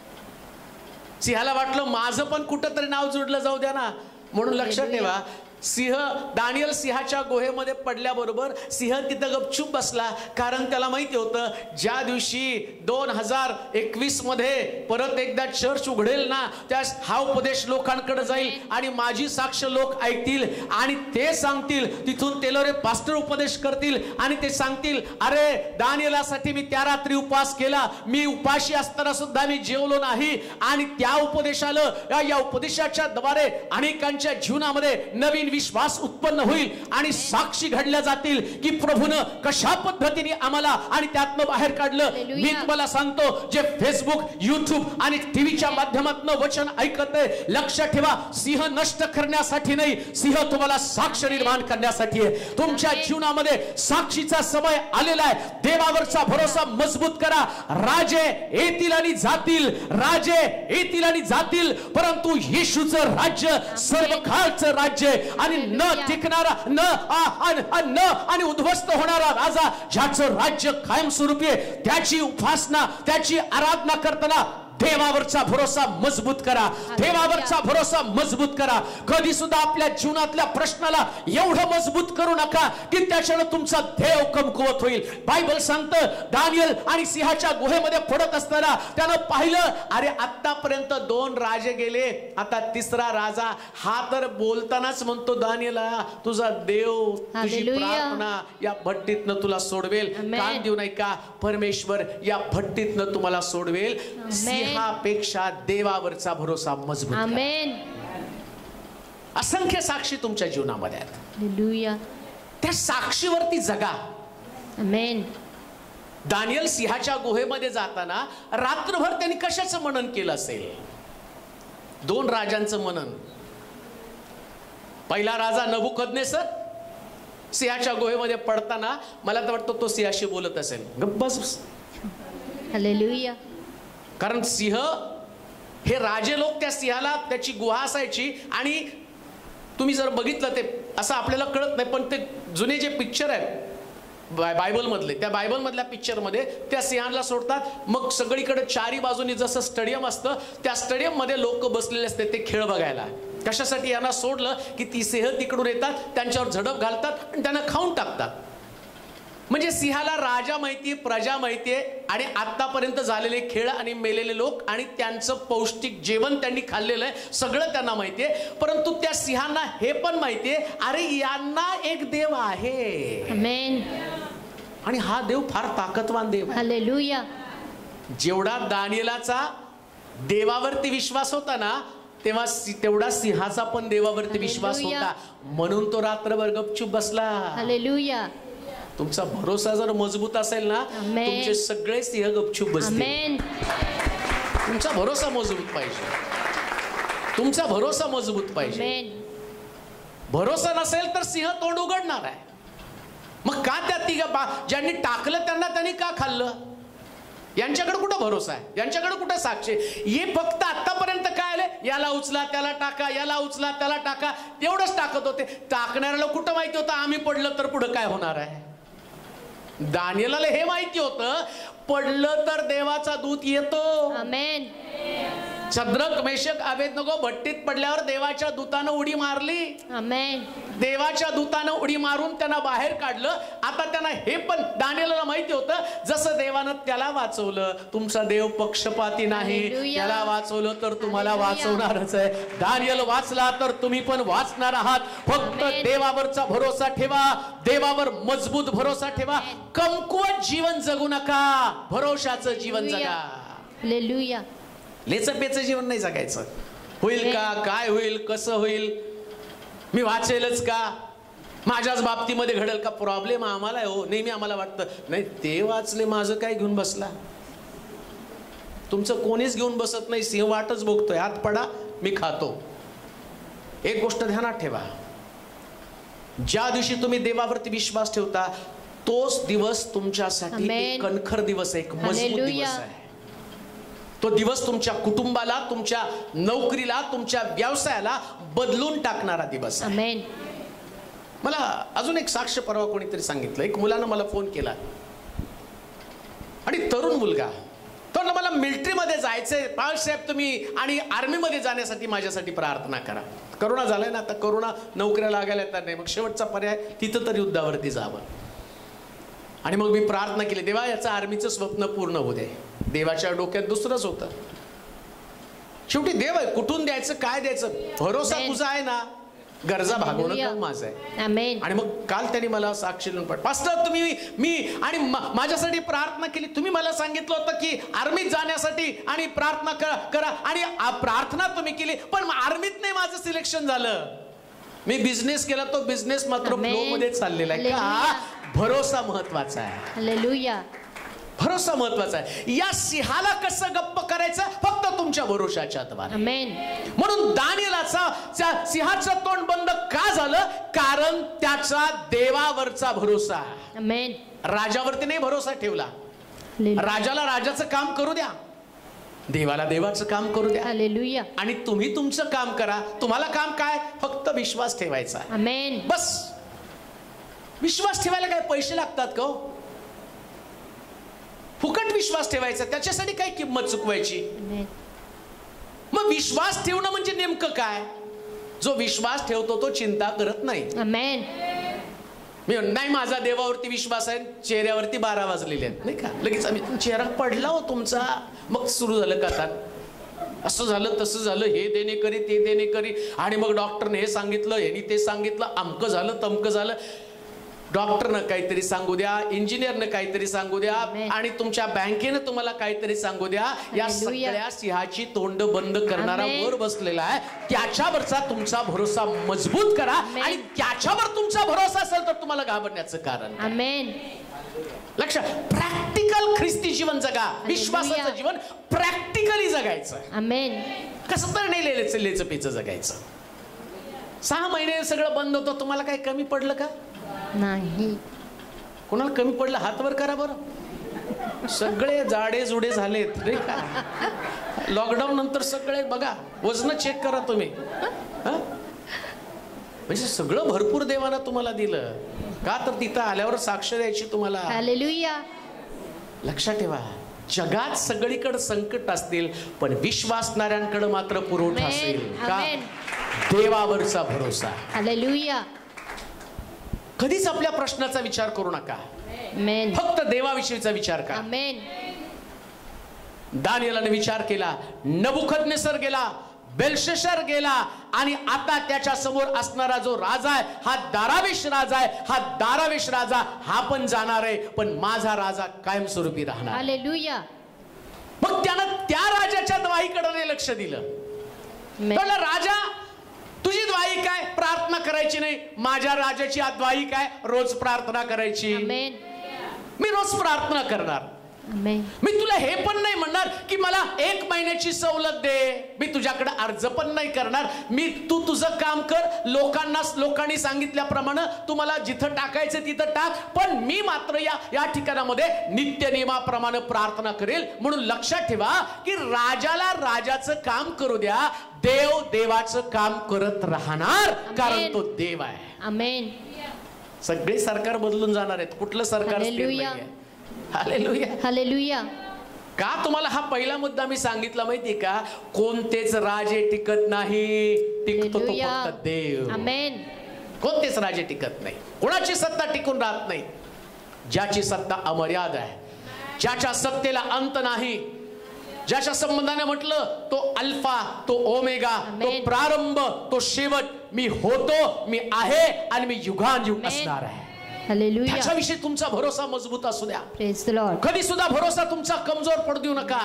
सिंहाला वाटलं माझं पण कुठंतरी नाव जोडलं जाऊ द्या ना. म्हणून लक्षात ठेवा, सिंह दानिएल सिंहाच्या गुहेमध्ये पडल्याबरोबर सिंह तिथं गपचूप बसला. कारण त्याला माहिती होतं ज्या दिवशी दोन हजार एकवीस मध्ये परत एकदा चर्च उघडेल ना, त्यास हा उपदेश लोकांकडे जाईल आणि माझी साक्ष लोक ऐकतील आणि ते सांगतील, तिथून तेलोरे पास्टर उपदेश करतील आणि ते सांगतील, अरे दानिएलासाठी मी त्या रात्री उपवास केला, मी उपाशी असताना सुद्धा मी जेवलो नाही. आणि त्या उपदेशाला, या उपदेशाच्या द्वारे अनेकांच्या जीवनामध्ये नवीन विश्वास उत्पन्न होईल आणि साक्षी घडल्या जातील की प्रभूनं कशा पद्धतीने आम्हाला आणि त्यातनं बाहेर काढलं. मी तुम्हाला सांगतो, जे फेसबुक, युट्यूब आणि टीव्हीच्या माध्यमातून वचन ऐकत आहे, लक्षात ठेवा, सिंह नष्ट करण्यासाठी नाही, सिंह तुम्हाला साक्ष निर्माण करण्यासाठी आहे. तुमच्या जीवनामध्ये साक्षीचा समय आलेला आहे. देवावरचा भरोसा मजबूत करा. राजे येतील आणि जातील, राजे येतील आणि जातील, परंतु येशूचं राज्य सर्व काळचं राज्य आणि न टिकणारा न न आणि उद्ध्वस्त होणारा राजा, ज्याचं राज्य कायमस्वरूपी आहे, त्याची उपासना, त्याची आराधना करताना देवावरचा भरोसा मजबूत करा, देवावरचा भरोसा मजबूत करा. कधी सुद्धा आपल्या जीवनातल्या प्रश्नाला एवढं मजबूत करू नका की त्याच्यानं तुमचा देव कमकुवत होईल. बायबल सांगतं दानियल आणि सिंहाच्या गुहेमध्ये पडत असताना त्यानं पाहिलं, अरे आतापर्यंत दोन राजे गेले, आता तिसरा राजा. हा तर बोलतानाच म्हणतो दानियला, तुझा देव तुझी प्रार्थना या भट्टीतनं तुला सोडवेल. कान देऊ नाही का, परमेश्वर या भट्टीतनं तुम्हाला सोडवेल. सिंहापेक्षा देवावरचा भरोसा मजबूत करा. असंख्य साक्षी तुमच्या जीवनामध्ये आहेत. हालेलुया. त्या साक्षीवरती जगा. आमेन. दानियल सिंहाच्या गुहेमध्ये जाताना रात्रभर त्यांनी कशाचं मनन केलं असेल? दोन राजांचं मनन. पहिला राजा नबुकदनेसर सिंहाच्या गुहेमध्ये पडताना मला तर वाटतं तो सिंहाशी बोलत असेल. गप्प बस. हालेलुया. कारण सिंह हे राजे लोक त्या सिंहाला त्याची गुहा असायची. आणि तुम्ही जर बघितलं ते असं आपल्याला कळत नाही, पण ते जुने जे पिक्चर आहेत बायबल मधले, त्या बायबल मधल्या पिक्चर मध्ये त्या सिंहाला सोडतात. मग सगळीकडे चारी बाजूनी जसं स्टेडियम असतं त्या स्टेडियम मध्ये लोक बसलेले असते ते खेळ बघायला. कशासाठी? यांना सोडलं की ती सिंह तिकडून येतात, त्यांच्यावर झडप घालतात आणि त्यांना खाऊन टाकतात. म्हणजे सिंहाला राजा माहितीये, प्रजा माहितीये आणि आतापर्यंत झालेले खेळ आणि मेलेले लोक आणि त्यांचं पौष्टिक जेवण त्यांनी खाल्लेलं आहे सगळं त्यांना माहितीये. परंतु त्या सिंहांना हे पण माहितीये, अरे यांना एक देव आहे. आमेन. आणि हा देव फार ताकदवान देव. हालेलुया. जेवढा दानियेलाचा देवावरती विश्वास होता ना, तेव्हा तेवढा सिंहाचा पण देवावरती विश्वास होता. म्हणून तो रात्रभर गपचूप बसला. हालेलुया. तुमचा भरोसा जर मजबूत असेल ना, तुमचे सगळे सिंह गपचूप बसतील. तुमचा भरोसा मजबूत पाहिजे. तुमचा भरोसा मजबूत पाहिजे. भरोसा नसेल तर सिंह तोंड उघडणार आहे. मग का त्या तिघा ज्यांनी टाकलं त्यांना त्यांनी का खाल्लं? यांच्याकडे कुठं भरोसा आहे? यांच्याकडे कुठं साक्षी? हे फक्त आतापर्यंत काय आले, याला उचला त्याला टाका, याला उचला त्याला टाका, एवढंच टाकत होते. टाकणाऱ्याला कुठं माहिती होतं आम्ही पडलं तर पुढे काय होणार आहे? दानियेलाला हे माहिती होतं, पडलं तर देवाचा दूत येतो. आमेन. शद्रक मेशक अबेदनगो भट्टीत पडल्यावर देवाच्या दूतानं उडी मारली. आमेन. देवाच्या दूतानं उडी मारून त्यांना बाहेर काढलं. आता त्यांना हे पण दानियेलाला माहिती होतं, जसं देवानं त्याला वाचवलं, तुमचा देव पक्षपाती नाही, त्याला वाचवलं तर तुम्हाला वाचवणारच आहे. दानियल वाचला तर तुम्ही पण वाचणार आहात. फक्त देवावरचा भरोसा ठेवा, देवावर मजबूत भरोसा ठेवा. कमकुवत जीवन जगू नका, भरोशाचं जीवन जगा. हालेलुया. लेचपेचं जीवन नाही जगायचं. होईल का, काय होईल, कसं होईल, मी वाचेलच का, माझ्याच बाबतीमध्ये घडेल का? प्रॉब्लेम आम्हाला आहे हो. नेहमी आम्हाला वाटतं नाही ते वाचले, माझं काय घेऊन बसला. तुमचं कोणीच घेऊन बसत नाही. सिंह वाटच बघतोय, हात पडा मी खातो. एक गोष्ट ध्यानात ठेवा, ज्या दिवशी तुम्ही देवावरती विश्वास ठेवता तोच दिवस तुमच्यासाठी एक कणखर दिवस आहे, एक मजबूत दिवस आहे. तो दिवस तुमच्या कुटुंबाला, तुमच्या नोकरीला, तुमच्या व्यवसायाला बदलून टाकणारा दिवस आहे. आमेन. मला अजून एक साक्ष परवा कोणीतरी सांगितलं. एक मुलानं मला फोन केला आणि तरुण मुलगा, तो ना मला मिलिटरीमध्ये जायचंय बाळासाहेब, तुम्ही आणि आर्मीमध्ये जाण्यासाठी माझ्यासाठी प्रार्थना करा. करोना झालाय ना आता, करोना नोकऱ्या लागायला येतात नाही, मग शेवटचा पर्याय तिथं तर युद्धावरती जावं. आणि मग मी प्रार्थना केली, देवा याचं आर्मीचं स्वप्न पूर्ण होऊ दे. देवाच्या डोक्यात दुसरंच होतं. शेवटी देव आहे, कुठून द्यायचं, काय द्यायचं, भरोसा तुझा आहे ना, गरजा भागवणं काम माझं आहे. आमेन. आणि मग काल त्यांनी मला साक्षी देऊन पाठ, पास्टर तुम्ही मी आणि माझ्यासाठी प्रार्थना केली, तुम्ही मला सांगितलं होतं की आर्मीत जाण्यासाठी आणि प्रार्थना करा करा आणि प्रार्थना तुम्ही केली, पण आर्मीत नाही माझं सिलेक्शन झालं. मी बिझनेस केला, तो बिझनेस मात्र फ्लो मध्ये चाललेला आहे. का? भरोसा महत्वाचा आहे. हालेलुया. भरोसा महत्वाचा आहे. या सिंहाला कसं गप्प करायचं? फक्त तुमच्या भरोशाच्या द्वारे. आमेन. म्हणून दानियेलाचा सिंहाचं तोंड बंद का झालं? कारण त्याचा देवावरचा भरोसा. आमेन. राजावरती नाही भरोसा ठेवला. राजाला राजाचं काम करू द्या, देवाला देवाचं काम करू द्या. हालेलुया. आणि तुम्ही तुमचं काम करा. तुम्हाला काम काय? फक्त विश्वास ठेवायचा. आमेन. बस. विश्वास ठेवायला काय पैसे लागतात का? फुकट विश्वास ठेवायचा, त्याच्यासाठी काय किंमत चुकवायची. Amen. मग विश्वास ठेवणं म्हणजे नेमकं काय? जो विश्वास ठेवतो तो चिंता करत नाही. Amen. मी नाही माझा देवावरती विश्वास आहे, चेहऱ्यावरती बारा वाजलेले आहेत नाही का, लगेच आम्ही चेहरा पडला हो तुमचा, मग सुरू झालं कथा, असं झालं तसं झालं, हे देणे करी ते देणे करी, आणि मग डॉक्टरने हे सांगितलं, यांनी ते सांगितलं, अमकं झालं तमकं झालं. डॉक्टरनं काहीतरी सांगू द्या, इंजिनियरनं काहीतरी सांगू द्या, आणि तुमच्या बँकेनं तुम्हाला काहीतरी सांगू द्या. या सगळ्या सिंहाची तोंड बंद करणारा वर बसलेला आहे, त्याच्यावरचा तुमचा भरोसा मजबूत करा. आणि त्याच्यावर तुमचा भरोसा असेल तर तुम्हाला घाबरण्याचं कारण. Amen. लक्ष, प्रॅक्टिकल ख्रिस्ती जीवन जगा, विश्वासाचं जीवन प्रॅक्टिकली जगायचं. Amen. कसं तर नाही लेचं लेचं पेचं जगायचं. सहा महिने सगळं बंद होतं, तुम्हाला काही कमी पडलं का? नाही. कोणाला कमी पडलं हात वर करा बरं. सगळे जाडे जुडे झालेत नाही का, लॉकडाऊन नंतर सगळे बघा, वजन चेक करा तुम्ही. म्हणजे सगळं भरपूर देवानं तुम्हाला दिलं का, तर तिथं आल्यावर साक्ष द्यायची तुम्हाला. Hallelujah. लक्षात ठेवा, जगात सगळीकडे संकट असतील पण विश्वासणाऱ्यांकडे मात्र पुरवठा असेल का? देवावरचा भरोसा. Hallelujah. कधीच आपल्या प्रश्नाचा विचार करू नका. Amen. फक्त देवाविषयीचा विचार करा. Amen. दानिएलाने विचार केला, नबुकदनेस्सर गेला, बेलशस्सर गेला, आणि आता त्याच्या समोर असणारा जो राजा आहे हा दारावेश राजा आहे. हा दारावेश राजा हा पण जाणार आहे, पण माझा राजा कायमस्वरूपी राहणार. Hallelujah. मग त्यानं त्या राजाच्या द्वाईकडे लक्ष दिलं. Amen. राजा, तुझी द्वाई काय? प्रार्थना करायची नाही. माझ्या राजाची द्वाई काय? रोज प्रार्थना करायची. Amen. मी रोज प्रार्थना करणार. Amen. मी तुला हे पण नाही म्हणणार की मला एक महिन्याची सवलत दे, मी तुझ्याकडे अर्ज पण नाही करणार. मी तू तुझं काम कर, लोकांना लोकांनी सांगितल्याप्रमाणे तुम्हाला जिथं टाकायचं तिथं टाक, पण मी मात्र या या ठिकाणामध्ये नित्य नियमाप्रमाणे प्रार्थना करेल. म्हणून लक्षात ठेवा की राजाला राजाचं काम करू द्या, देव देवाचं काम करत राहणार, कारण तो देव आहे. Amen. सगळे सरकार बदलून जाणार आहेत, कुठलं सरकार स्थिर नाहीये. हालेलुया. Hallelujah. का तुम्हाला हा पहिला मुद्दा मी सांगितला माहिती का? कोणतेच राजे टिकत नाही, टिकतो तो फक्त देव. Amen. कोणतेच राजे टिकत नाही, कोणाची सत्ता टिकून राहत नाही. ज्याची सत्ता अमर्याद आहे, ज्याच्या सत्तेला अंत नाही, ज्याच्या संबंधाने म्हटलं तो अल्फा, तो ओमेगा, तो प्रारंभ, तो शेवट, मी होतो, मी आहे आणि मी युगांयुग असणार आहे. Hallelujah. त्याच्याविषयी तुमचा भरोसा मजबूत असू द्या. Praise the Lord. कधी सुद्धा भरोसा तुमचा कमजोर पडू देऊ नका.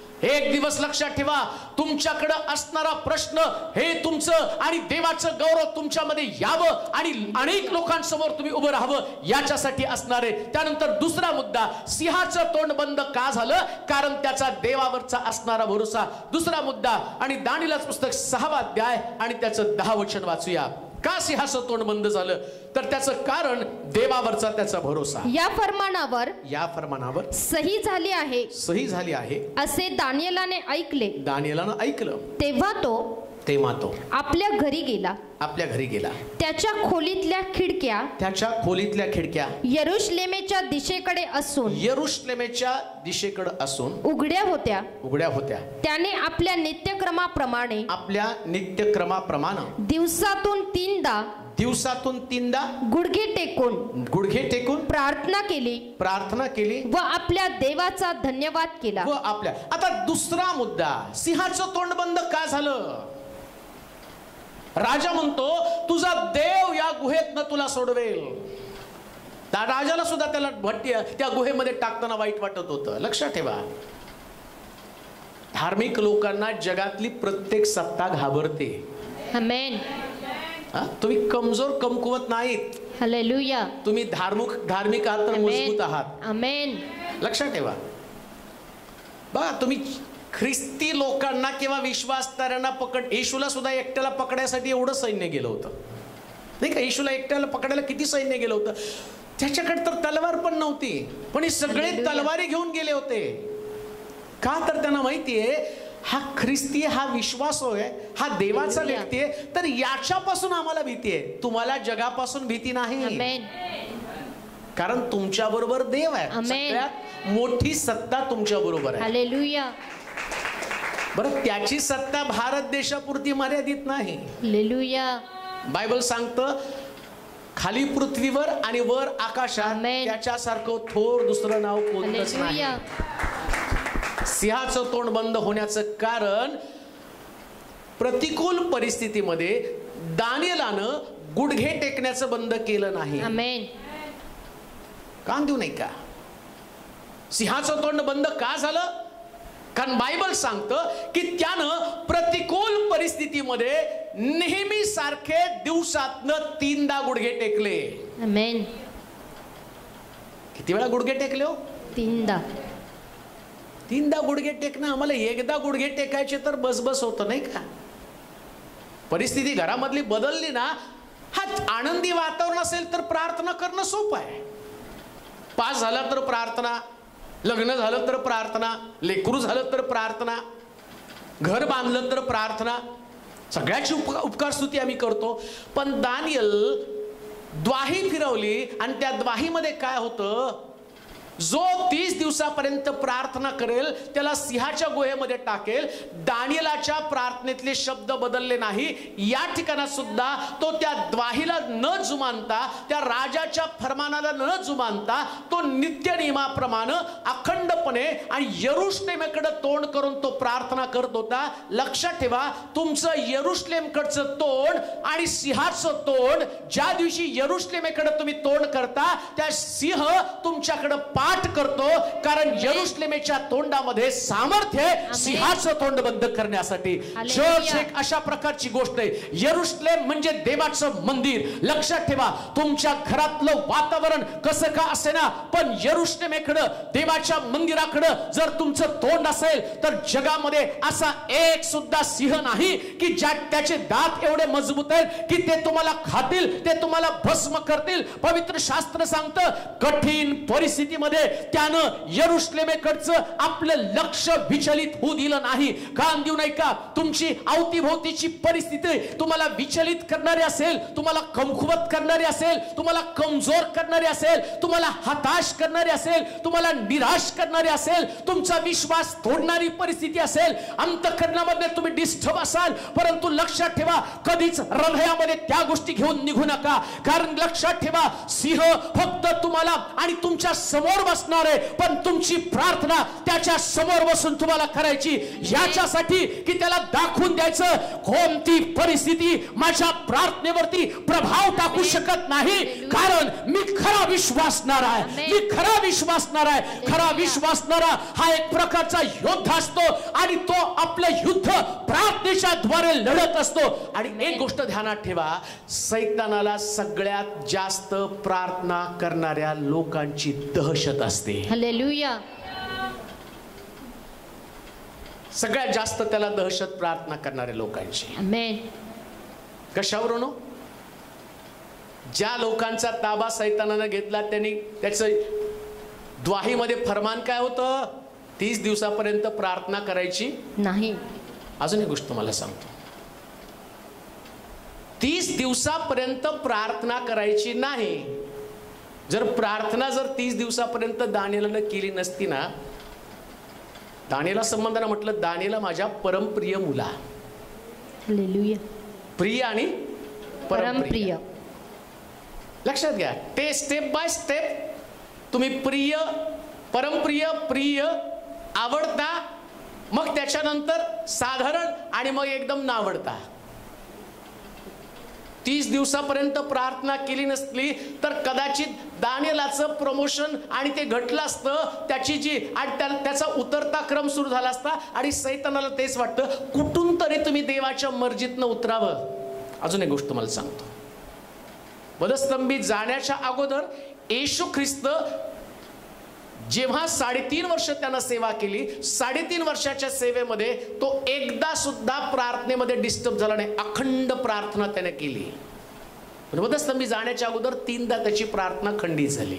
एक दिवस लक्षात ठेवा, तुमच्याकडे असणारा प्रश्न हे तुमचं आणि देवाचं गौरव तुमच्यामध्ये यावं आणि अनेक लोकांसमोर तुम्ही उभं राहावं याच्यासाठी असणार आहे. त्यानंतर दुसरा मुद्दा, सिंहाचं तोंड बंद का झालं? कारण त्याचा देवावरचा असणारा भरोसा. दुसरा मुद्दा, आणि दानिएलचं पुस्तक सहावा अध्याय आणि त्याचं दहा वचन वाचूया. का सिंहाचं तोंड बंद झालं? तर त्याचं कारण देवावरचा त्याचा भरोसा. या फरमानावर या फरमानावर सही झाली आहे सही झाली आहे असे दानिएलाने ऐकले. दानिएलानं ऐकलं, तेव्हा तो तेव्हा तो आपल्या घरी गेला. आपल्या घरी गेला. त्याच्या खोलीतल्या खिडक्या त्याच्या खोलीतल्या खिडक्या यरुशलेमेच्या दिशेकडे असून यरुशलेमेच्या दिशेकडे असून उघड्या होत्या. उघड्या होत्या. त्याने आपल्या नित्यक्रमाप्रमाणे आपल्या नित्यक्रमाप्रमाणे दिवसातून तीनदा दिवसातून तीनदा गुडघे टेकून गुडघे टेकून प्रार्थना केली प्रार्थना केली व आपल्या देवाचा धन्यवाद केला. व आपल्या आता दुसरा मुद्दा, सिंहाचं तोंड बंद का झालं? राजा म्हणतो तुझा देव या गुहेतनं तुला सोडवेल. त्या राजाला सुद्धा त्याला भट्टी त्या गुहेमध्ये टाकताना वाईट वाटत होतं. लक्षात ठेवा, धार्मिक लोकांना जगातली प्रत्येक सत्ता घाबरते. आमेन. तुम्ही कमजोर कमकुवत नाहीत. हालेलुया. तुम्ही धार्मिक धार्मिक आहात तर मजबूत आहात. आमेन. लक्षात ठेवा. बघा, तुम्ही ख्रिस्ती लोकांना किंवा विश्वासणाऱ्यांना पकड, येशूला सुद्धा एकट्याला पकडायसाठी एवढं सैन्य गेलं होतं नाही का? येशूला एकट्याला पकडायला किती सैन्य गेलं होतं? त्याच्याकडे तर तलवार पण नव्हती, पण हे सगळे तलवारी घेऊन गेले होते. का? तर त्यांना माहितीये हा ख्रिस्ती, हा विश्वास होय, हा देवाचा व्यक्ती आहे, तर याच्यापासून आम्हाला भीती आहे. तुम्हाला जगापासून भीती नाही, कारण तुमच्या बरोबर देव आहे. सगळ्यात मोठी सत्ता तुमच्या बरोबर आहे. हालेलुया. बरं, त्याची सत्ता भारत देशापुरती मर्यादित नाही. हालेलुया. बायबल सांगतं खाली पृथ्वीवर आणि वर आकाशात आमेन. त्याच्यासारखं थोर दुसरं नाव कोणतंच नाही. हालेलुया. सिंहाचं तोंड बंद होण्याचं कारण प्रतिकूल परिस्थितीमध्ये दानिएलानं गुडघे टेकण्याचं बंद केलं नाही. आमेन. कान देऊ नाही का? सिंहाचं तोंड बंद का झालं? कारण बायबल सांगतं की त्यानं प्रतिकूल परिस्थितीमध्ये नेहमी सारखे दिवसातनं तीनदा गुडघे टेकले. आमेन. किती वेळा गुडघे टेकले हो? तीनदा. तीनदा गुडघे टेकणं. आम्हाला एकदा गुडघे टेकायचे तर बसबस होतं नाही का? परिस्थिती घरामधली बदलली ना, हा आनंदी वातावरण असेल तर प्रार्थना करणं सोपं आहे. पास झाला तर प्रार्थना, लग्न झालं तर प्रार्थना, लेकरू झालं तर प्रार्थना, घर बांधलं तर प्रार्थना, सगळ्याची उप उपकार स्तुती आम्ही करतो. पण दानिएल द्वाही फिरवली आणि त्या द्वाहीमध्ये काय होतं? जो तीस दिवसापर्यंत प्रार्थना करेल त्याला सिंहाच्या गुहेमध्ये टाकेल. दानिएलाच्या प्रार्थनेतले शब्द बदलले नाही. या ठिकाणात सुद्धा तो त्या द्वाहीला न जुमानता, त्या राजाच्या फरमानाला न जुमानता तो नित्य नियमाप्रमाणे अखंडपणे आणि यरुशलेमेकडे तोंड करून तो प्रार्थना करत होता. लक्षात ठेवा, तुमचं यरुशलेमकडचं तोंड आणि सिंहाचं तोंड, ज्या दिवशी यरुशलेमेकडे तुम्ही तोंड करता त्या सिंह तुमच्याकडे पाठ करतो. कारण यरुशलेमेच्या तोंडामध्ये सामर्थ्य आहे सिंहाचं तोंड बंद करण्यासाठी. चर्च एक अशा प्रकारची गोष्ट आहे. यरुशलेम म्हणजे देवाचं मंदिर. लक्षात ठेवा, तुमच्या घरातलं वातावरण कसं का असेना, पण यरुशलेमेकडे देवाच्या मंदिराकडे जर तुमचं तोंड असेल तर जगामध्ये असा एक सुद्धा सिंह नाही की ज्या त्याचे दात एवढे मजबूत आहेत की ते तुम्हाला खातील, ते तुम्हाला भस्म करतील. पवित्र शास्त्र सांगतं कठीण परिस्थितीमध्ये त्यानं यरुशलेमेकडचं आपलं लक्ष विचलित होऊ दिलं नाही. कान देऊ नाही का? तुमची अवतीभोवतीची परिस्थिती तुम्हाला विचलित करणारी असेल, तुम्हाला कमकुवत करणारी असेल, तुम्हाला कमजोर करणारी असेल, तुम्हाला हताश करणारी असेल, तुम्हाला निराश करणारी असेल, तुमचा विश्वास तोडणारी परिस्थिती असेल, अंतःकरणामध्ये तुम्ही डिस्टर्ब असाल, परंतु लक्षात ठेवा कधीच हृदयामध्ये त्या गोष्टी घेऊन निघू नका. कारण लक्षात ठेवा, सिंह फक्त तुम्हाला आणि तुमच्या समोर बसणार आहे, पण तुमची प्रार्थना त्याच्या समोर बसून तुम्हाला करायची याच्यासाठी की त्याला दाखवून द्यायचं कोणती परिस्थिती माझ्या प्रार्थनेवरती प्रभाव टाकू शकत नाही. कारण मी खरा विश्वासणारा आहे. मी खरा विश्वासणारा आहे. खरा विश्वासणारा हा एक प्रकारचा योद्धा असतो आणि तो आपलं युद्ध प्रार्थनेच्या द्वारे लढत असतो. आणि एक गोष्ट ध्यानात ठेवा, सैतानाला सगळ्यात जास्त प्रार्थना करणाऱ्या लोकांची दहशत असते. हालेलुया. सगळ्यात जास्त त्याला दहशत प्रार्थना करणाऱ्या लोकांची. आमेन. कशावरून? ज्या लोकांचा ताबा सैतानानं घेतला त्यांनी त्याचं द्वाहीमध्ये फरमान काय होतं? तीस दिवसापर्यंत प्रार्थना करायची नाही. अजून एक गोष्ट तुम्हाला सांगतो, तीस दिवसापर्यंत प्रार्थना करायची नाही. जर प्रार्थना जर तीस दिवसापर्यंत दानिएलानं केली नसती ना, दानिएला संबंधानं म्हटलं दानिएला माझ्या परमप्रिय मुला. हालेलुया. प्रिय आणि परमप्रिय. लक्षात घ्या, ते स्टेप बाय स्टेप तुम्ही प्रिय, परमप्रिय, प्रिय, आवडता, मग त्याच्यानंतर साधारण आणि मग एकदम नावडता. तीस दिवसापर्यंत प्रार्थना केली नसली तर कदाचित दानिएलाचं प्रमोशन आणि ते घटलं असतं, त्याची जी आणि त्याचा उतरता क्रम सुरू झाला असता. आणि सैतानाला तेच वाटतं कुठून तरी तुम्ही देवाच्या मर्जीतनं उतरावं. अजून एक गोष्ट तुम्हाला सांगतो, वधस्तंभी जाण्याच्या अगोदर येशू ख्रिस्त जेव्हा साडेतीन वर्ष त्यानं सेवा केली, साडेतीन वर्षाच्या सेवेमध्ये तो एकदा सुद्धा प्रार्थनेमध्ये डिस्टर्ब झाला नाही. अखंड प्रार्थना त्याने केली. वधस्तंभी जाण्याच्या अगोदर तीनदा त्याची प्रार्थना खंडित झाली.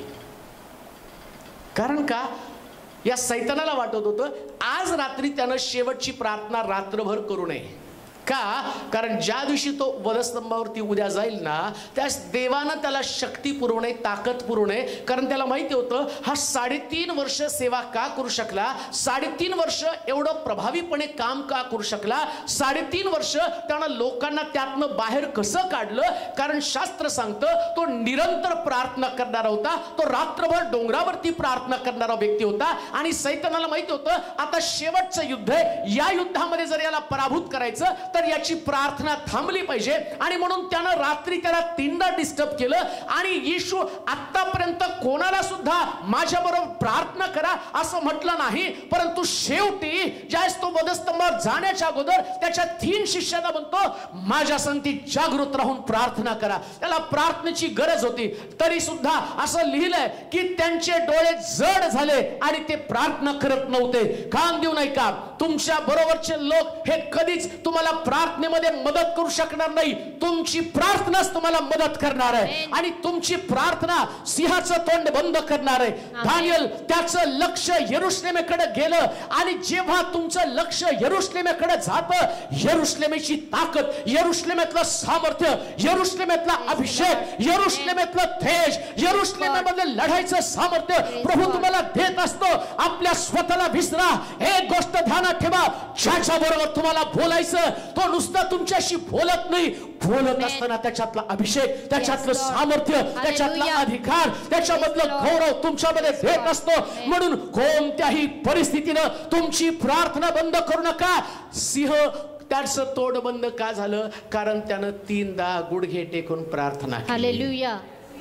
कारण का? या सैतानाला वाटत होतं आज रात्री त्यानं शेवटची प्रार्थना रात्रभर करू नये. का? कारण ज्या दिवशी तो वधस्तंभावरती उद्या जाईल ना, त्यास देवानं त्याला शक्ती पुरवणे, ताकद पुरवणे. कारण त्याला माहिती होतं हा साडेतीन वर्ष सेवा का करू शकला, साडेतीन वर्ष एवढं प्रभावीपणे काम का करू शकला, साडेतीन वर्ष त्यानं लोकांना त्यातनं बाहेर कसं काढलं. कारण शास्त्र सांगतं तो निरंतर प्रार्थना करणारा होता, तो रात्रभर डोंगरावरती प्रार्थना करणारा व्यक्ती होता. आणि सैतानाला माहिती होतं आता शेवटचं युद्ध आहे, या युद्धामध्ये जर याला पराभूत करायचं तर याची प्रार्थना थांबली पाहिजे. आणि म्हणून त्यानं रात्री त्याला तीनदा डिस्टर्ब केलं. आणि येशू आतापर्यंत कोणाला सुद्धा माझ्या बरोबर प्रार्थना करा असं म्हटलं नाही, परंतु शेवटी ज्यावेळेस तो वधस्तंभावर जाण्याच्या अगोदर त्याच्या तीन शिष्यांना म्हणतो माझ्या संगती जागृत राहून प्रार्थना करा. त्याला प्रार्थनेची गरज होती. तरी सुद्धा असं लिहिलंय की त्यांचे डोळे जड झाले आणि ते प्रार्थना करत नव्हते. कान देऊ नाही का, तुमच्या बरोबरचे लोक हे कधीच तुम्हाला प्रार्थनेमध्ये मदत करू शकणार नाही. तुमची प्रार्थनाच तुम्हाला मदत करणार आहे आणि तुमची प्रार्थना सिंहाचं तोंड बंद करणार आहे. दानियल त्याचं लक्ष यरुशलेमेकडे गेलं आणि जेव्हा तुमचं लक्ष यरुशलेमेकडे जातं, यरुशलेमेची ताकद, यरुशलेमेतलं सामर्थ्य, यरुशलेमेतला अभिषेक, यरुशलेमेतलं तेज, यरुशलेमेमधलं लढायचं सामर्थ्य प्रभू तुम्हाला देत असतो. आपल्या स्वतःला विसरा. एक गोष्ट ध्यानात ठेवा, ज्याच्या बरोबर तुम्हाला बोलायचं तो नुसता तुमच्याशी बोलत नाही, बोलत असताना त्याच्यातला अभिषेक, त्याच्यातलं सामर्थ्य, त्याच्यातला अधिकार, त्याच्यामधलं गौरव तुमच्यामध्ये देत असतो. म्हणून कोणत्याही परिस्थितीनं तुमची प्रार्थना बंद करू नका. सिंह त्याचं तोंड बंद का झालं? कारण त्यानं तीनदा गुडघे टेकून प्रार्थना केली. हालेलुया.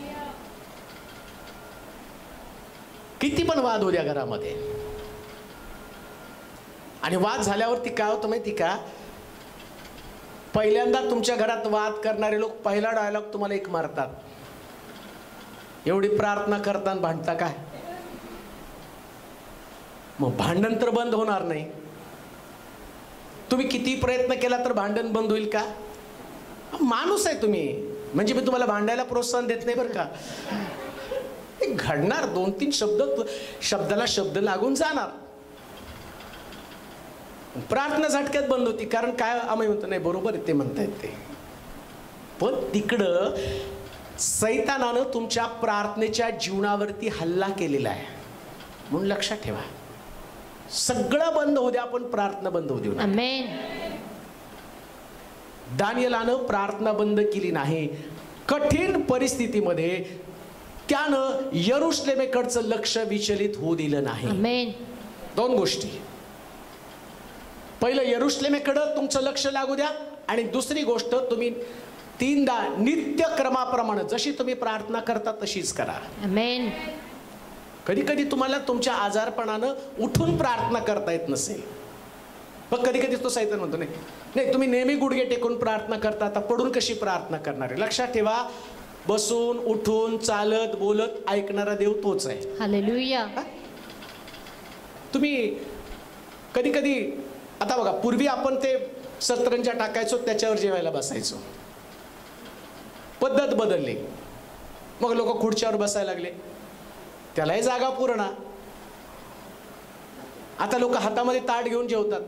किती पण वाद होऊ द्या घरामध्ये, आणि वाद झाल्यावरती काय होतं माहिती का? पहिल्यांदा तुमच्या घरात वाद करणारे लोक पहिला डायलॉग तुम्हाला एक मारतात, एवढी प्रार्थना करताना भांडता काय? मग भांडण तर बंद होणार नाही. तुम्ही किती प्रयत्न केला तर भांडण बंद होईल का? माणूस आहे तुम्ही, म्हणजे मी तुम्हाला भांडायला प्रोत्साहन देत नाही बरं का. घडणार, दोन तीन शब्द शब्दाला शब्द लागून जाणार. प्रार्थना झटक्यात बंद होती. कारण काय आम्ही म्हणतो नाही बरोबर आहे ते म्हणतायत ते, पण तिकडं सैतानानं तुमच्या प्रार्थनेच्या जीवनावरती हल्ला केलेला आहे. म्हणून लक्षात ठेवा, सगळं बंद होऊ द्या पण प्रार्थना बंद होऊ देऊ नका. आमेन. दानियेलानं प्रार्थना बंद केली नाही. कठीण परिस्थितीमध्ये त्यानं यरुशलेमेकडचं लक्ष विचलित होऊ दिलं नाही. आमेन. दोन गोष्टी, पहिलं यरुशलेमेकडं तुमचं लक्ष लागू द्या, आणि दुसरी गोष्ट तुम्ही तीनदा नित्यक्रमाप्रमाणे जशी तुम्ही प्रार्थना करता तशीच करा. आमेन. कधी कधी तुम्हाला तुमच्या आजारपणानं उठून प्रार्थना करता येत नसेल, मग कधी कधी तो सैतान म्हणतो नाही नाही तुम्ही नेहमी गुडघे टेकून प्रार्थना करता, आता पडून कशी प्रार्थना करणार आहे? लक्षात ठेवा, बसून उठून चालत बोलत ऐकणारा देव तोच आहे. हालेलुया. तुम्ही कधी कधी आता बघा, पूर्वी आपण ते सतरंजा टाकायचो त्याच्यावर जेवायला बसायचो, पद्धत बदलली. मग लोक खुर्च्यावर बसायला लागले, त्यालाही जागा पूर्ण. आता लोक हातामध्ये ताट घेऊन जेवतात.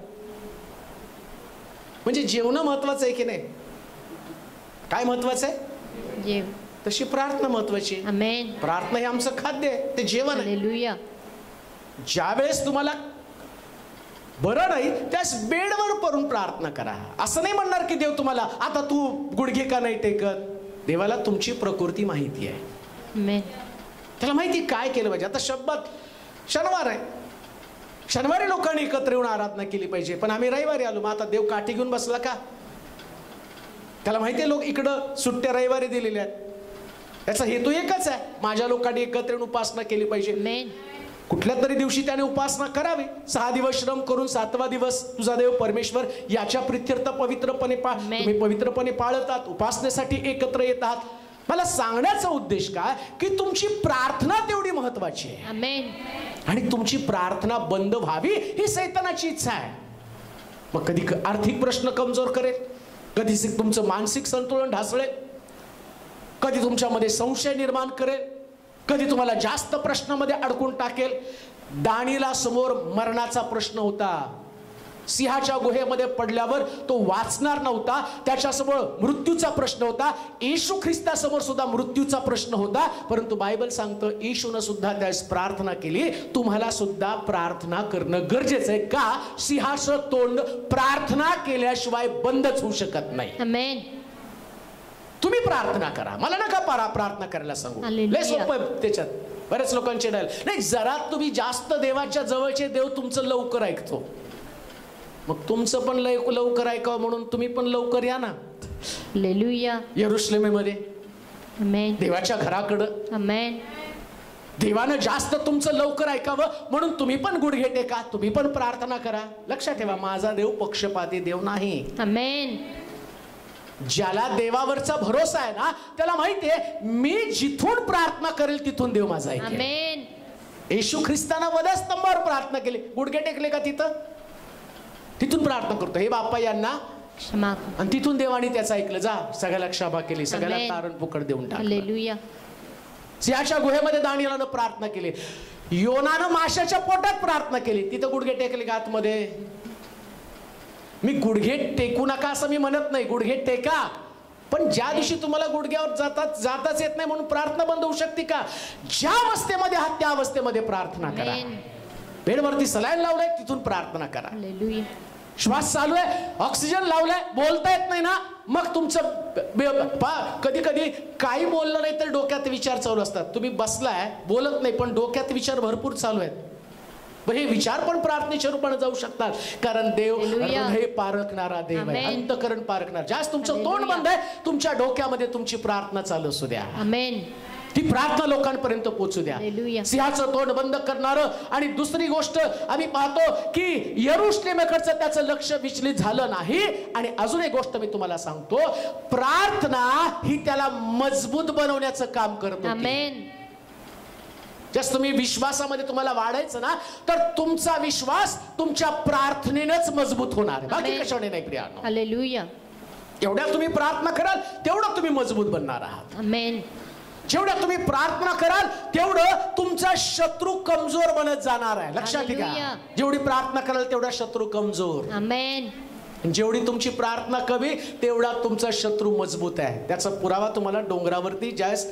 म्हणजे जेवणं महत्वाचं आहे की नाही? काय महत्वाचं आहे? जेव. तशी प्रार्थना महत्वाची. आमेन. प्रार्थना हे आमचं खाद्य आहे, ते जेवण आहे. हालेलुया. ज्यावेळेस तुम्हाला बरं नाही त्यास बेडवर पडून प्रार्थना करा. असं नाही म्हणणार की देव तुम्हाला आता तू गुडघे का नाही टेकत. देवाला तुमची प्रकृती माहिती आहे. आमेन. त्याला माहिती काय केलं पाहिजे. आता शब्दात शनिवार आहे, शनिवारी लोकांनी एकत्र येऊन आराधना केली पाहिजे, पण आम्ही रविवारी आलो. मग आता देव काठी घेऊन बसला का? त्याला माहिती आहे लोक इकडं सुट्ट्या रविवारी दिलेल्या आहेत. त्याचा हेतू एकच आहे, माझ्या लोकांनी एकत्र येऊन उपासना केली पाहिजे. आमेन. कुठल्या तरी दिवशी त्याने उपासना करावी. सहा दिवस श्रम करून सातवा दिवस तुझा देव परमेश्वर याच्या प्रित्यर्थ पवित्रपणे पाळ तुम्ही पवित्रपणे पाळतात, उपासनेसाठी एकत्र येतात. मला सांगण्याचा उद्देश काय की तुमची प्रार्थना तेवढी महत्वाची आहे. आमेन. आणि तुमची प्रार्थना बंद व्हावी ही सैतानाची इच्छा आहे. मग कधी आर्थिक प्रश्न कमजोर करेल, कधी तुमचं मानसिक संतुलन ढासळेल, कधी तुमच्यामध्ये संशय निर्माण करेल, कधी तुम्हाला जास्त प्रश्नामध्ये अडकून टाकेल. दानियेला समोर मरणाचा प्रश्न होता, सिंहाच्या गुहेमध्ये पडल्यावर तो वाचणार नव्हता, त्याच्यासमोर मृत्यूचा प्रश्न होता, येशू ख्रिस्तासमोर सुद्धा मृत्यूचा प्रश्न होता. परंतु बायबल सांगतं येशूनं सुद्धा त्यास प्रार्थना केली. तुम्हाला सुद्धा प्रार्थना करणं गरजेचं आहे. का? सिंहाचं तोंड प्रार्थना केल्याशिवाय बंदच होऊ शकत नाही. आमेन. तुम्ही प्रार्थना करा, मला नका पारा प्रार्थना करायला सांगू. हालेलुया. लय सोपं आहे त्याच्यात. बरेच लोकांचे डायल नाही, जरा तुम्ही जास्त देवाच्या जवळचे, देव तुमचं लवकर ऐकतो. मग तुमचं पण लय लवकर ऐकावं म्हणून तुम्ही पण लवकर या ना हालेलुया. यरुशलेमेमध्ये आमेन. देवाच्या घराकडं. आमेन. देवानं जास्त तुमचं लवकर ऐकावं म्हणून तुम्ही पण गुडघे टेका, तुम्ही पण प्रार्थना करा. लक्षात ठेवा, माझा देव पक्षपाती देव नाही. आमेन. ज्याला देवावरचा भरोसा आहे ना, त्याला माहितीये मी जिथून प्रार्थना करेल तिथून देव माझा ऐकेल. आमेन. येशू ख्रिस्ताना वधस्तंभावर प्रार्थना केली, गुडघे टेकले का तिथं? तिथून प्रार्थना करतो, हे बाप्पा यांना क्षमा. आणि तिथून देवाने त्याचं ऐकलं. जा, सगळ्याला क्षमा केली, सगळ्याला आमेन. तारण पुकड देऊन टाकलं. हालेलुया. सिंहाच्या गुहेमध्ये दानिएलानं प्रार्थना केली, योनानं माशाच्या पोटात प्रार्थना केली, तिथं गुडघे टेकले का आतमध्ये? मी गुडघे टेकू नका असं मी म्हणत नाही, गुडघे टेका. पण ज्या दिवशी तुम्हाला गुडघ्यावर जातात जाताच येत नाही म्हणून प्रार्थना बंद होऊ शकते का? ज्या अवस्थेमध्ये आहात त्या अवस्थेमध्ये प्रार्थना करा. आमेन. बेडवरती सलाईन लावलंय तिथून प्रार्थना करा. हालेलुया. श्वास चालू आहे, ऑक्सिजन लावलाय, बोलता येत नाही ना, मग तुमचं कधी कधी काही बोललं नाही तर डोक्यात विचार चालू असतात. तुम्ही बसलाय बोलत नाही पण डोक्यात विचार भरपूर चालू आहेत. हे विचार पण प्रार्थनेच्या रूपाने जाऊ शकतात, कारण देव हृदय पारखणारा देव आहे, आमेन. अंतःकरण पारखणार. जास्त तुमचं तोंड हालेलुया. बंद आहे, तुमच्या डोक्यामध्ये तुमची प्रार्थना चालू असू द्या. आमेन. ती प्रार्थना लोकांपर्यंत पोहोचू द्या. हालेलुया. सिंहाचं तोंड बंद करणारं. आणि दुसरी गोष्ट आम्ही पाहतो की यरुशलेमेकडचं त्याचं लक्ष विचलित झालं नाही. आणि अजून एक गोष्ट मी तुम्हाला सांगतो, प्रार्थना ही त्याला मजबूत बनवण्याचं काम करतो. आमेन. जास्त तुम्ही विश्वासामध्ये तुम्हाला वाढायचं ना, तर तुमचा विश्वास तुमच्या प्रार्थनेनंच मजबूत होणार, बाकी कशाने नाही प्रियानो. हालेलुया. एवढ्या तुम्ही प्रार्थना कराल तेवढं तुम्ही मजबूत बनणार आहात. आमेन. जेवढ्या तुम्ही प्रार्थना कराल तेवढं तुमचा शत्रू कमजोर बनत जाणार आहे. लक्षात घ्या, हालेलुया. जेवढी प्रार्थना कराल तेवढा शत्रू कमजोर. आमेन. जेवढी तुमची प्रार्थना कमी तेवढा तुमचा शत्रू मजबूत आहे. त्याचा पुरावा तुम्हाला डोंगरावरती ज्यावेळेस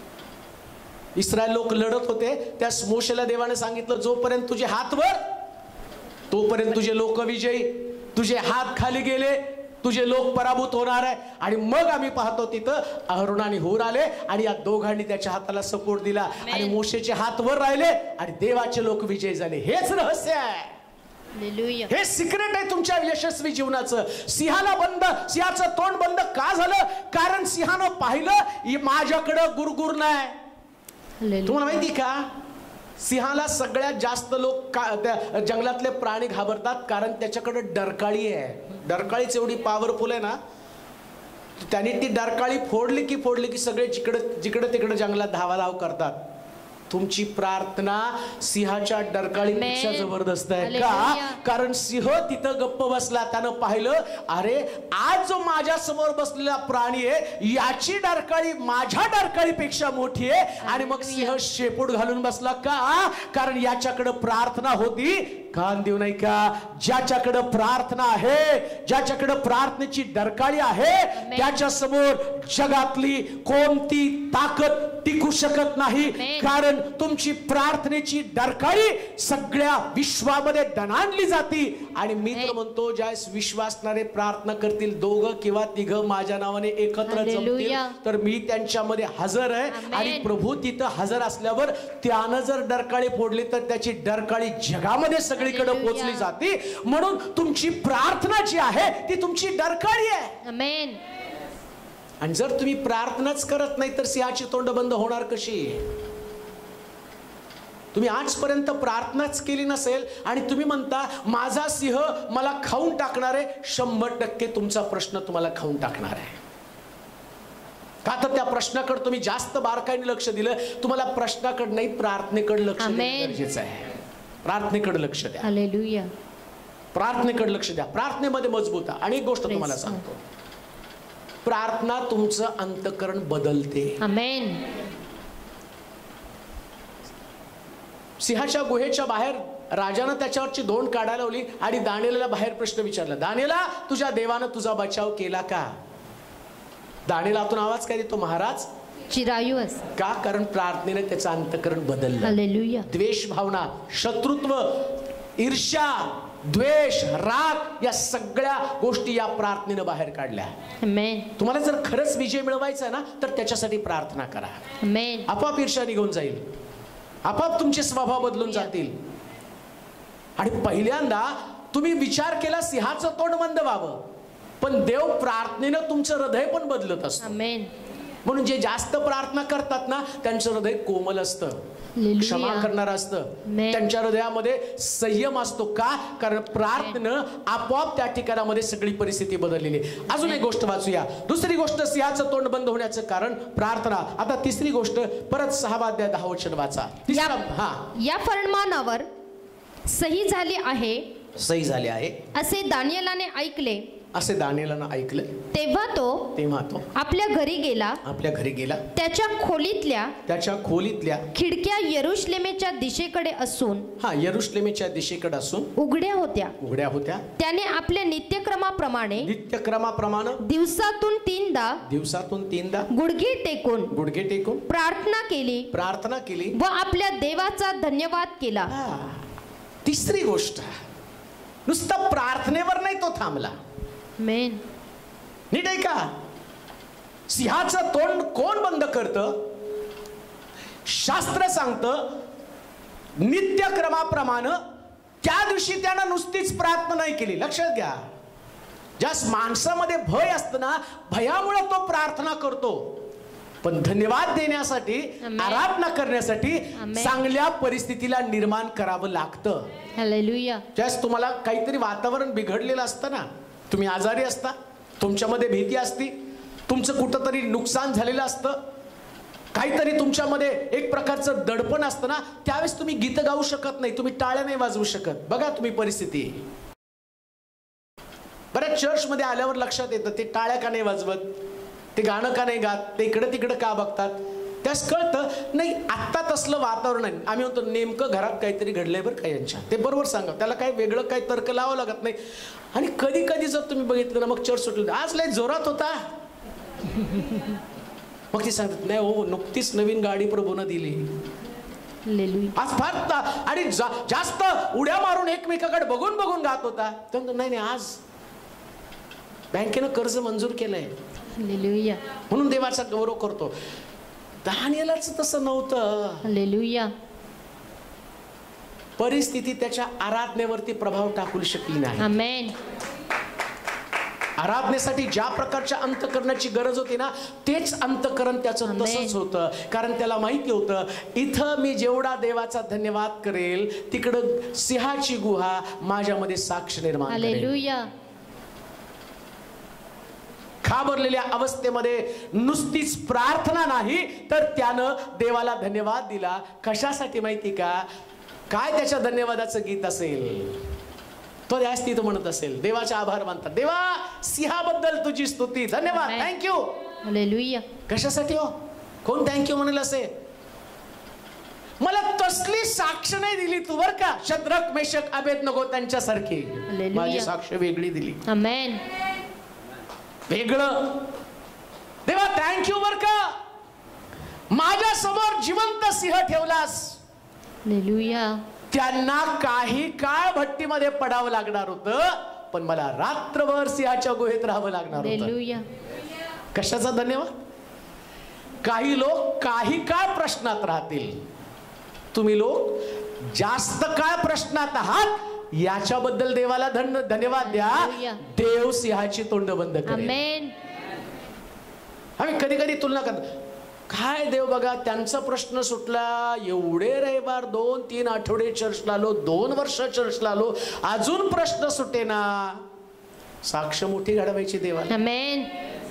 इस्रायल लोक लढत होते त्या मोशेला देवाने सांगितलं, जोपर्यंत तुझे हात वर तोपर्यंत तुझे लोक विजयी, तुझे हात खाली गेले तुझे लोक पराभूत होणार आहे. आणि मग आम्ही पाहतो तिथं अहरोन आणि हूर आले आणि या दोघांनी त्याच्या हाताला सपोर्ट दिला आणि मोशेचे हात वर राहिले आणि देवाचे लोक विजयी झाले. हेच रहस्य आहे, हालेलुया. हे सिक्रेट आहे तुमच्या यशस्वी जीवनाचं. सिंहाला बंद सिंहाचं तोंड बंद का झालं? कारण सिंहानं पाहिलं माझ्याकडं गुरगुर नाही. तुम्हाला माहिती का, सिंहाला सगळ्यात जास्त लोक का त्या जंगलातले प्राणी घाबरतात कारण त्याच्याकडे डरकाळी आहे. डरकाळीच एवढी पॉवरफुल आहे ना, त्यांनी ती डरकाळी फोडली की फोडली की सगळे जिकडे जिकडे तिकडे जंगलात धावाधाव करतात. तुमची प्रार्थना सिंहाच्या डरकाळीपेक्षा जबरदस्त आहे. का? कारण सिंह तिथं गप्प बसला, त्यानं पाहिलं अरे आज जो माझ्या समोर बसलेला प्राणी आहे याची डरकाळी माझ्या डरकाळीपेक्षा मोठी आहे. आणि मग सिंह शेपूट घालून बसला. का? कारण याच्याकडे प्रार्थना होती. कान देऊ नाही का, ज्याच्याकडे प्रार्थना आहे, ज्याच्याकडे प्रार्थनेची डरकाळी आहे त्याच्या समोर जगातली कोणती ताकद टिकू शकत नाही. कारण तुमची प्रार्थनेची डरकाळी सगळ्या विश्वामध्ये दणाणली जाती. आणि मी तर म्हणतो ज्यावेळेस विश्वासणारे प्रार्थना करतील, दोघं किंवा तिघं माझ्या नावाने एकत्र जमतील तर मी त्यांच्यामध्ये हजर आहे. आणि प्रभू तिथं हजर असल्यावर त्यानं जर डरकाळी फोडली तर त्याची डरकाळी जगामध्ये सगळीकडे पोहोचली जाते. म्हणून तुमची प्रार्थना जी आहे ती तुमची डरकाळी आहे. आमेन. आणि जर तुम्ही प्रार्थनाच करत नाही तर सिंहाची तोंड बंद होणार कशी? तुम्ही आजपर्यंत प्रार्थनाच केली नसेल आणि तुम्ही म्हणता माझा सिंह मला खाऊन टाकणार आहे, शंभर टक्के तुमचा प्रश्न तुम्हाला खाऊन टाकणार आहे. का तर त्या प्रश्नाकडे तुम्ही जास्त बारकाईने लक्ष दिलं. तुम्हाला प्रश्नाकडे नाही प्रार्थनेकडे लक्ष देणं गरजेचं आहे. प्रार्थनेकडे लक्ष द्या. हालेलुया. प्रार्थनेकडे लक्ष द्या. प्रार्थनेमध्ये मजबूत. आणि एक गोष्ट तुम्हाला सांगतो, प्रार्थना तुमचं अंतःकरण बदलते. आमेन. सिंहाच्या गुहेच्या बाहेर राजानं त्याच्यावरची धोंड काढायला लावली आणि दानिएलला बाहेर प्रश्न विचारला, दानिएला तुझ्या देवानं तुझा बचाव केला का? दानिएल आतून आवाज काय देतो, महाराज चिरायूस. का? कारण प्रार्थनेने त्याचं अंतःकरण बदललं. हालेलुया. द्वेष भावना, शत्रुत्व, ईर्ष्या, द्वेष, राग या सगळ्या गोष्टी या प्रार्थनेनं बाहेर काढल्या. आमेन. तुम्हाला जर खरंच विजय मिळवायचा आहे ना तर त्याच्यासाठी प्रार्थना करा. आमेन. आपोआप ईर्ष्या निघून जाईल, आपोआप तुमचे स्वभाव बदलून जातील. आणि पहिल्यांदा तुम्ही विचार केला सिंहाचं तोंड मंद व्हावं, पण देव प्रार्थनेनं तुमचं हृदय पण बदलत असतं. आमेन. म्हणून जे जास्त प्रार्थना करतात ना त्यांचं हृदय कोमल असतं, क्षमा करणार असतं, त्यांच्या हृदयामध्ये संयम असतो. का? कारण प्रार्थनेनं आपोआप त्या ठिकाणामध्ये सगळी परिस्थिती बदललेली. अजून एक गोष्ट वाचूया. दुसरी गोष्ट सिंहाचं तोंड बंद होण्याचं कारण प्रार्थना. आता तिसरी गोष्ट परत सहावा अध्याय दहा वचन वाचा. हा, या फर्मानावर सही झाली आहे, सही झाली आहे असे दानिएलाने ऐकले. असे दानिएलानं ऐकलं. तेव्हा तो तेव्हा तो आपल्या घरी गेला. आपल्या घरी गेला. त्याच्या खोलीतल्या त्याच्या खोलीतल्या खिडक्या यरुशलेमेच्या दिशेकडे असून हा यरुशलेमेच्या दिशेकडे असून उघड्या होत्या. उघड्या होत्या. त्याने आपल्या नित्यक्रमाप्रमाणे नित्यक्रमाप्रमाणे दिवसातून तीनदा दिवसातून तीनदा गुडघे टेकून गुडघे टेकून प्रार्थना केली प्रार्थना केली व आपल्या देवाचा धन्यवाद केला. तिसरी गोष्ट, नुसतं प्रार्थनेवर नाही तो थांबला. आमेन. नीट आहे का? सिंहाचं तोंड कोण बंद करतं? शास्त्र सांगतं नित्यक्रमाप्रमाणे त्या दिवशी त्यानं नुसतीच प्रार्थना नाही केली. लक्षात घ्या, ज्या माणसामध्ये भय असतं ना, भयामुळे तो प्रार्थना करतो, पण धन्यवाद देण्यासाठी, आराधना करण्यासाठी चांगल्या परिस्थितीला निर्माण करावं लागतं. हालेलुया. ज्यास तुम्हाला काहीतरी वातावरण बिघडलेलं असतं ना, तुम्ही आजारी असता, तुमच्यामध्ये भीती असती, तुमचं कुठंतरी नुकसान झालेलं असतं, काहीतरी तुमच्यामध्ये एक प्रकारचं दडपण असतं ना, त्यावेळेस तुम्ही गीत गाऊ शकत नाही, तुम्ही टाळ्या नाही वाजवू शकत. बघा तुम्ही परिस्थिती, बऱ्याच चर्चमध्ये आल्यावर लक्षात येतं ते टाळ्या का नाही वाजवत, ते गाणं का नाही गात, ते इकडे तिकडे का बघतात. त्यास कळतं नाही आत्ता तसलं वातावरण आहे. आम्ही म्हणतो नेमकं घरात काहीतरी घडलंय बरं का यांच्या, ते बरोबर सांगा, त्याला काही वेगळं काही तर्क लावावं लागत नाही. आणि कधी कधी जर तुम्ही बघितलं ना, मग चर्च सुटलं, आज लय जोरात होता, मग ती सांगतात नाही हो नुकतीच नवीन गाडी प्रभूनं दिली, आज फार आणि जा, जास्त उड्या मारून एकमेकाकडे बघून बघून गात होता. तर नाही नाही आज बँकेनं कर्ज मंजूर केलंय हालेलुया. म्हणून देवाचा गौरव करतो. दानिएलाच तसं नव्हतं. हालेलुया. परिस्थिती त्याच्या आराधनेवरती प्रभाव टाकू शकली नाही. आमेन. आराधनेसाठी ज्या प्रकारच्या अंतःकरणाची गरज होती ना, तेच अंतःकरण त्याचं तसंच होतं. कारण त्याला माहिती होतं इथं मी जेवढा देवाचा धन्यवाद करेल तिकडं सिंहाची गुहा माझ्यामध्ये साक्ष निर्माण करेल. हालेलुया. घाबरलेल्या अवस्थेमध्ये नुसतीच प्रार्थना नाही तर त्यानं देवाला धन्यवाद दिला. कशासाठी माहिती का? काय त्याच्या धन्यवादाचं गीत असेल तो त्याच तिथं म्हणत असेल, देवाचे आभार मानतात, देवा सिंहाबद्दल तुझी स्तुती, धन्यवाद, थँक्यू. हालेलुया. कशासाठी हो? कोण थँक्यू म्हणेल असे? मला तसली साक्ष नाही दिली तू बर का, शद्रक मेशक अबेदnego त्यांच्यासारखी माझी साक्ष वेगळी दिली. आमेन. वेगळं. देवा थँक्यू बर का, माझ्या समोर जिवंत सिंह ठेवलास. हालेलुया. त्यांना काही काळ भट्टीमध्ये पडावं लागणार होतं, पण मला रात्रभर सिंहाच्या गुहेत राहावं लागणार होतं. हालेलुया. कशाचा धन्यवाद? काही लोक काही काळ प्रश्नात राहतील, तुम्ही लोक जास्त काळ प्रश्नात आहात, याच्याबद्दल देवाला धन्य धन्यवाद द्या. देव सिंहाची तोंड बंद करेल. आमेन. आम्ही कधी कधी तुलना करतो, काय देव बघा त्यांचा प्रश्न सुटला, एवढे रविवार दोन तीन आठवडे चर्चला आलो, दोन वर्ष चर्चला आलो, अजून प्रश्न सुटेना. साक्ष मोठी घडवायची देवाला. आमेन.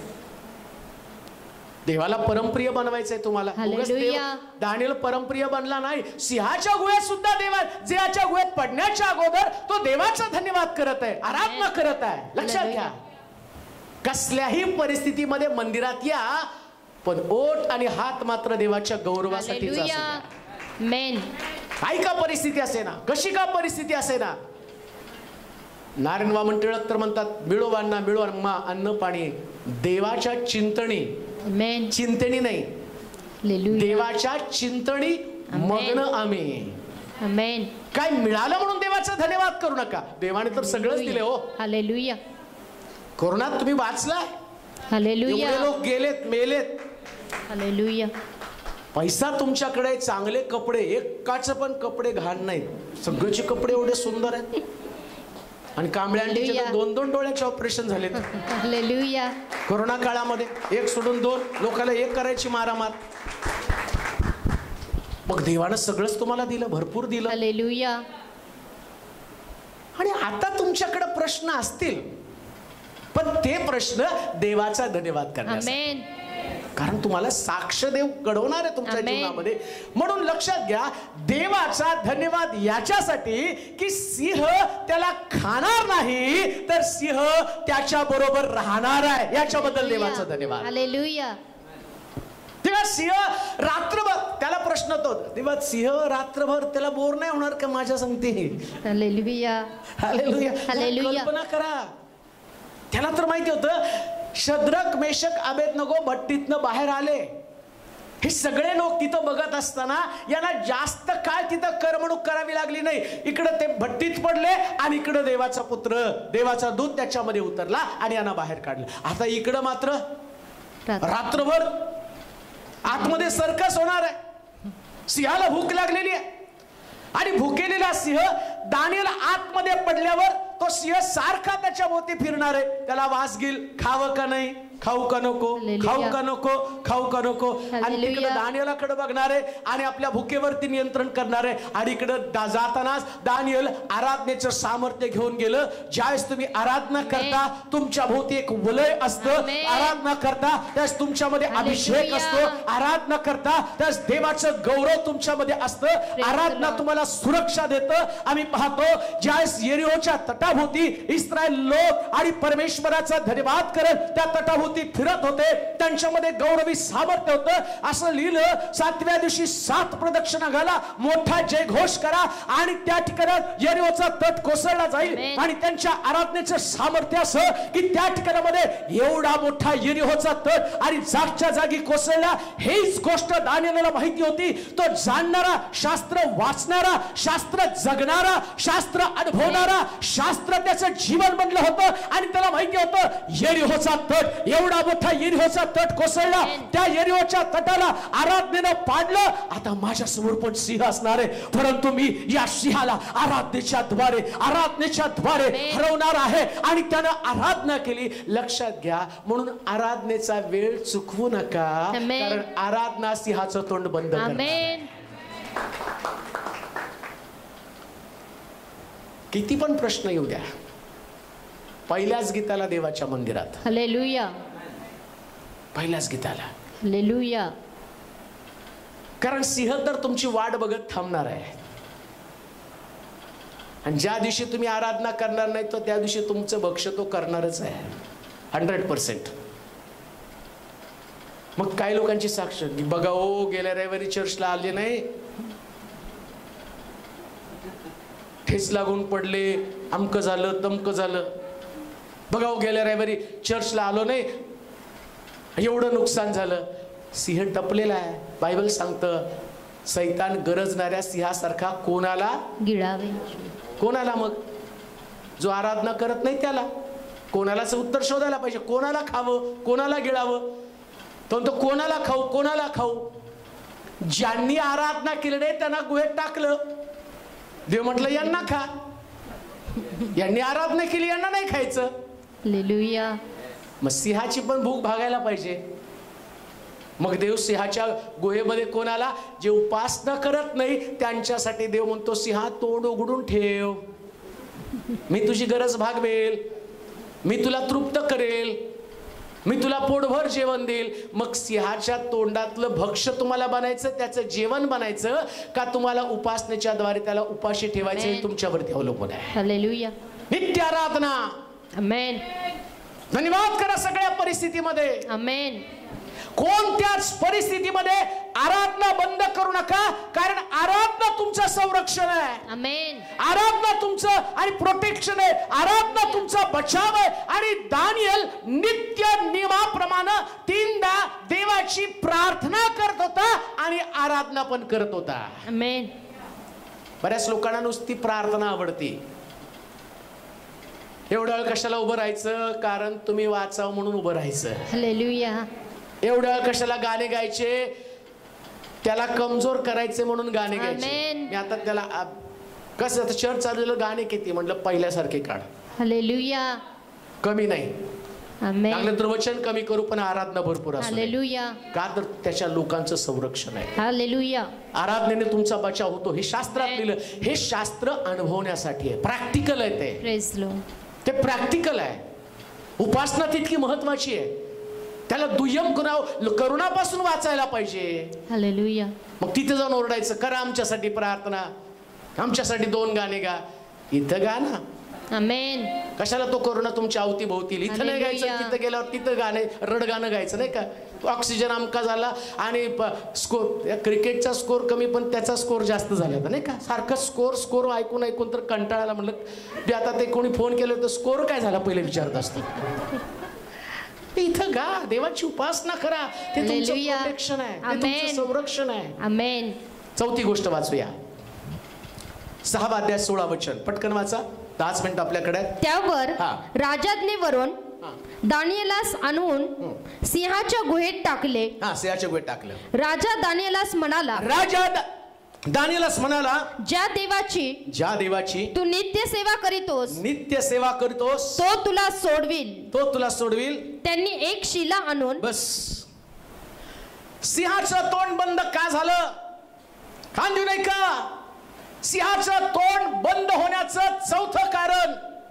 देवाला परमप्रिय बनवायचंय तुम्हाला. दानिएल परमप्रिय बनला नाही, सिंहाच्या गुहेत सुद्धा देवा सिंहाच्या गुहेत पडण्याच्या अगोदर तो देवाचा धन्यवाद करत आहे, आराधना करत आहे. लक्षात घ्या, कसल्याही परिस्थितीमध्ये मंदिरात या, पण ओठ आणि हात मात्र देवाच्या गौरवासाठी. आमेन. काही का परिस्थिती असे ना, कशी का परिस्थिती असे ना, नारायण वामन टिळक तर म्हणतात, मिळोवांना मिळो मा अन्न पाणी, देवाच्या चिंतणी, Amen. चिंतणी नाही, Hallelujah. देवाच्या चिंतणी मग्न आम्ही. Amen. काय मिळालं म्हणून देवाचा धन्यवाद करू नका, देवाने तर सगळंच दिले हो. Hallelujah. कोरोनात तुम्ही वाचलाय, Hallelujah. एवढे लोक गेलेत मेलेत, Hallelujah. पैसा तुमच्याकडे, चांगले कपडे, एकाच पण कपडे घाण नाहीत, सगळ्याचे कपडे एवढे सुंदर आहेत, आणि कांबळ्यांचे Hallelujah. दोन दोन डोळ्याचे ऑपरेशन झालेत Hallelujah. कोरोना काळामध्ये, एक सोडून दोन, लोकांना एक करायची मारामार. मग देवानं सगळंच तुम्हाला दिलं, भरपूर दिलं. Hallelujah. आणि आता तुमच्याकडे प्रश्न असतील, पण ते प्रश्न देवाचा धन्यवाद करण्यासाठी, Amen. कारण तुम्हाला साक्ष देव घडवणार आहे तुमच्या Amen. जीवनामध्ये. म्हणून लक्षात घ्या, देवाचा धन्यवाद याच्यासाठी की सिंह त्याला खाणार नाही, तर सिंह त्याच्या बरोबर राहणार आहे, याच्याबद्दल देवाचा धन्यवाद. Hallelujah. तेव्हा सिंह रात्रभर, त्याला प्रश्न तो, तेव्हा सिंह रात्रभर त्याला बोर नाही होणार का माझ्या संगती? Hallelujah. हालेलुया. हालेलुया. कल्पना करा, त्याला तर माहिती होतं, शद्रक मेषक अबेदनगो भट्टीतनं बाहेर आले, हे सगळे लोक तिथं बघत असताना यांना जास्त काळ तिथं करमणूक करावी लागली नाही. इकडं ते भट्टीत पडले आणि इकडं देवाचा पुत्र, देवाचा दूत त्याच्यामध्ये उतरला आणि यांना बाहेर काढलं. आता इकडं मात्र रात्रभर आतमध्ये सर्कस होणार आहे. सिंहाला भूक लागलेली आहे आणि भुकेलेला सिंह दानिएल आतमध्ये पडल्यावर तो सिंह सारखा त्याच्या भोवती फिरणार आहे, त्याला वास घेईल, खावं का नाही, खाऊ का नको, खाऊ का नको, खाऊ का नको, आणि तिकडे दानिएलाकडे बघणार आहे आणि आपल्या भुकेवरती नियंत्रण करणार आहे. आणि इकडे जातानाच दानिएल आराधनेचं सामर्थ्य घेऊन गेलं. ज्यावेळेस तुम्ही आराधना करता, तुमच्या भोवती एक वलय असतं, आराधना करता त्यास तुमच्यामध्ये अभिषेक असतो, आराधना करता त्यास देवाचं गौरव तुमच्यामध्ये असतं, आराधना तुम्हाला सुरक्षा देतं. आम्ही पाहतो ज्यावेळेस यरीहोच्या तटाभोवती इस्रायल लोक आणि परमेश्वराचा धन्यवाद करत त्या तटाभोवती फिरत होते, त्यांच्यामध्ये गौरवी सामर्थ्य होतं. असं लिहिलं, सातव्या दिवशी सात प्रदक्षिणा घाला, मोठा जय घोष करा, आणि त्या ठिकाणी यरीहोचा तट कोसळला जाईल. आणि त्यांच्या आराधनेचं सामर्थ्य असं की त्या ठिकाणामध्ये एवढा मोठा यरीहोचा तट आणि जागच्या जागी कोसळला. हेच गोष्ट दानिएलला माहिती होती. तो जाणणारा, शास्त्र वाचणारा, शास्त्र जगणारा, शास्त्र अनुभवणारा, शास्त्र त्याचं जीवन बनलं होतं. आणि त्याला माहिती होतं यरीहोचा तट, एवढा मोठा यरीहोचा तट कोसळला, त्या यरीहोच्या तटाला आराधनेनं पाडलं. आता माझ्या समोर पण सिंह असणार आहे, परंतु मी या सिंहाला आराधनेच्या द्वारे आराधनेच्या द्वारे हरवणार आहे. आणि त्यानं आराधना केली. लक्षात घ्या, म्हणून आराधनेचा वेळ चुकवू नका, कारण आराधना सिंहाचं तोंड बंद करते. किती पण प्रश्न येऊ द्या, पहिल्याच गीताला देवाच्या मंदिरात, Hallelujah. पहिल्याच गीताला, Hallelujah. कारण सिंह तर तुमची वाट बघत थांबणार आहे. आणि ज्या दिवशी तुम्ही आराधना करणार नाही, तर त्या दिवशी तुमचं भक्ष तो करणारच आहे, हंड्रेड पर्सेंट. मग काही लोकांची साक्ष, बघा ओ गेल्या रविवारी चर्चला आले नाही, ठेच लागून पडले, अमकं झालं तमकं झालं, बघा गेल्या रविवारी चर्चला आलो नाही, एवढं नुकसान झालं. सिंह टपलेला आहे. बायबल सांगतं, सैतान गरजणाऱ्या सिंहासारखा कोणाला गिळावे, कोणाला, मग जो आराधना करत नाही त्याला. कोणालाच उत्तर शोधायला पाहिजे, कोणाला खावं, कोणाला गिळावं. तो म्हणतो कोणाला खाऊ, कोणाला खाऊ. ज्यांनी आराधना केली नाही त्यांना गुहेत टाकलं. देव म्हटलं यांना खा, यांनी आराधना केली यांना नाही खायचं. Hallelujah. मग सिंहाची पण भूक भागायला पाहिजे. मग देव सिंहाच्या गुहेमध्ये कोणाला, जे उपासना करत नाही त्यांच्यासाठी देव म्हणतो, सिंहा तोंड उघडून ठेव, मी तुझी गरज भागवेल, मी तुला तृप्त करेल, मी तुला पोटभर जेवण देईल. मग सिंहाच्या तोंडातलं भक्ष्य तुम्हाला बनायचं, त्याचं जेवण बनायचं का तुम्हाला उपासनेच्या द्वारे त्याला उपाशी ठेवायचं, हे तुमच्यावरती अवलंबून आहे. Hallelujah. नित्य आराधना. Amen. धन्यवाद करा सगळ्या परिस्थितीमध्ये. Amen. कोणत्याच परिस्थितीमध्ये आराधना बंद करू नका, कारण आराधना तुमचं संरक्षण आहे, आमेन. आराधना तुमचं आणि प्रोटेक्शन आहे, आराधना तुमचा बचाव आहे. आणि दानियल नित्य नियमाप्रमाणे तीनदा देवाची प्रार्थना करत होता आणि आराधना पण करत होता. आमेन. बऱ्याच लोकांना नुसती प्रार्थना आवडते. एवढ्या वेळ कशाला उभं राहायचं, कारण तुम्ही वाचावं म्हणून उभं राहायचं. हालेलुया. एवढ्या वेळ कशाला गाणे गायचे, त्याला कमजोर करायचे म्हणून गाणे गायचे. आमेन. मी आता त्याला आ- कसं आता चर्च चाललेलं गाणे किती म्हटलं पहिल्यासारखे काढ, हालेलुया. कमी नाही, आमेन. लागलं तर वचन कमी करू पण आराधना भरपूर असू दे. हालेलुया. का तर त्याच्या लोकांचं संरक्षण आहे. हालेलुया. आराधनेने तुमचा बचाव होतो. हे शास्त्रात लिहिलं. हे शास्त्र अनुभवण्यासाठी आहे, प्रॅक्टिकल आहे ते. Praise Lord. ते प्रॅक्टिकल आहे. उपासना तितकी महत्वाची आहे. त्याला दुय्यम करुणा करुणापासून वाचायला पाहिजे. हालेलुया. मग तिथे जाऊन ओरडायचं, करा आमच्यासाठी प्रार्थना, आमच्यासाठी दोन गाणे गा. इथं गा ना. आमेन. कशाला तो करुणा तुमच्या अवतीभोवती. इथं नाही गायचं, हालेलुया. तिथं गेल्यावर तिथं गाणे रड गाणं गायचं नाही का. ऑक्सिजन आमका झाला आणि स्कोर, क्रिकेटचा स्कोर कमी पण त्याचा स्कोर जास्त झाला नाही का. सारखं स्कोर स्कोर ऐकून ऐकून तर कंटाळाला. म्हणलं की आता ते कोणी फोन केलं तर स्कोर काय झाला पहिले विचारत असतो. इथं गा, देवाची उपासना करा. ते तुमचं हालेलुया. प्रोटेक्शन आहे, ते आमेन. तुमचं संरक्षण आहे. आमेन. चौथी गोष्ट वाचूया. सहा अध्याय सोळा वचन पटकन वाचा, दहाच मिनिट आपल्याकडे. त्यावर हा. राजाज्ञेवरून हा. दानियेलास आणून सिंहाच्या गुहेत टाकले. हा, सिंहाच्या गुहेत टाकलं. राजा दानियेलास म्हणाला, राजा दा- दानियेलास म्हणाला, ज्या देवाची ज्या देवाची तू नित्य सेवा करीतोस नित्य सेवा करतोस तो तुला सोडविल. तो तुला सोडविल. त्यांनी एक शिला आणून बस. सिंहाचं तोंड बंद का झालं, खांदू नाही का. सिंहाचं तोंड बंद होण्याचं चौथं कारण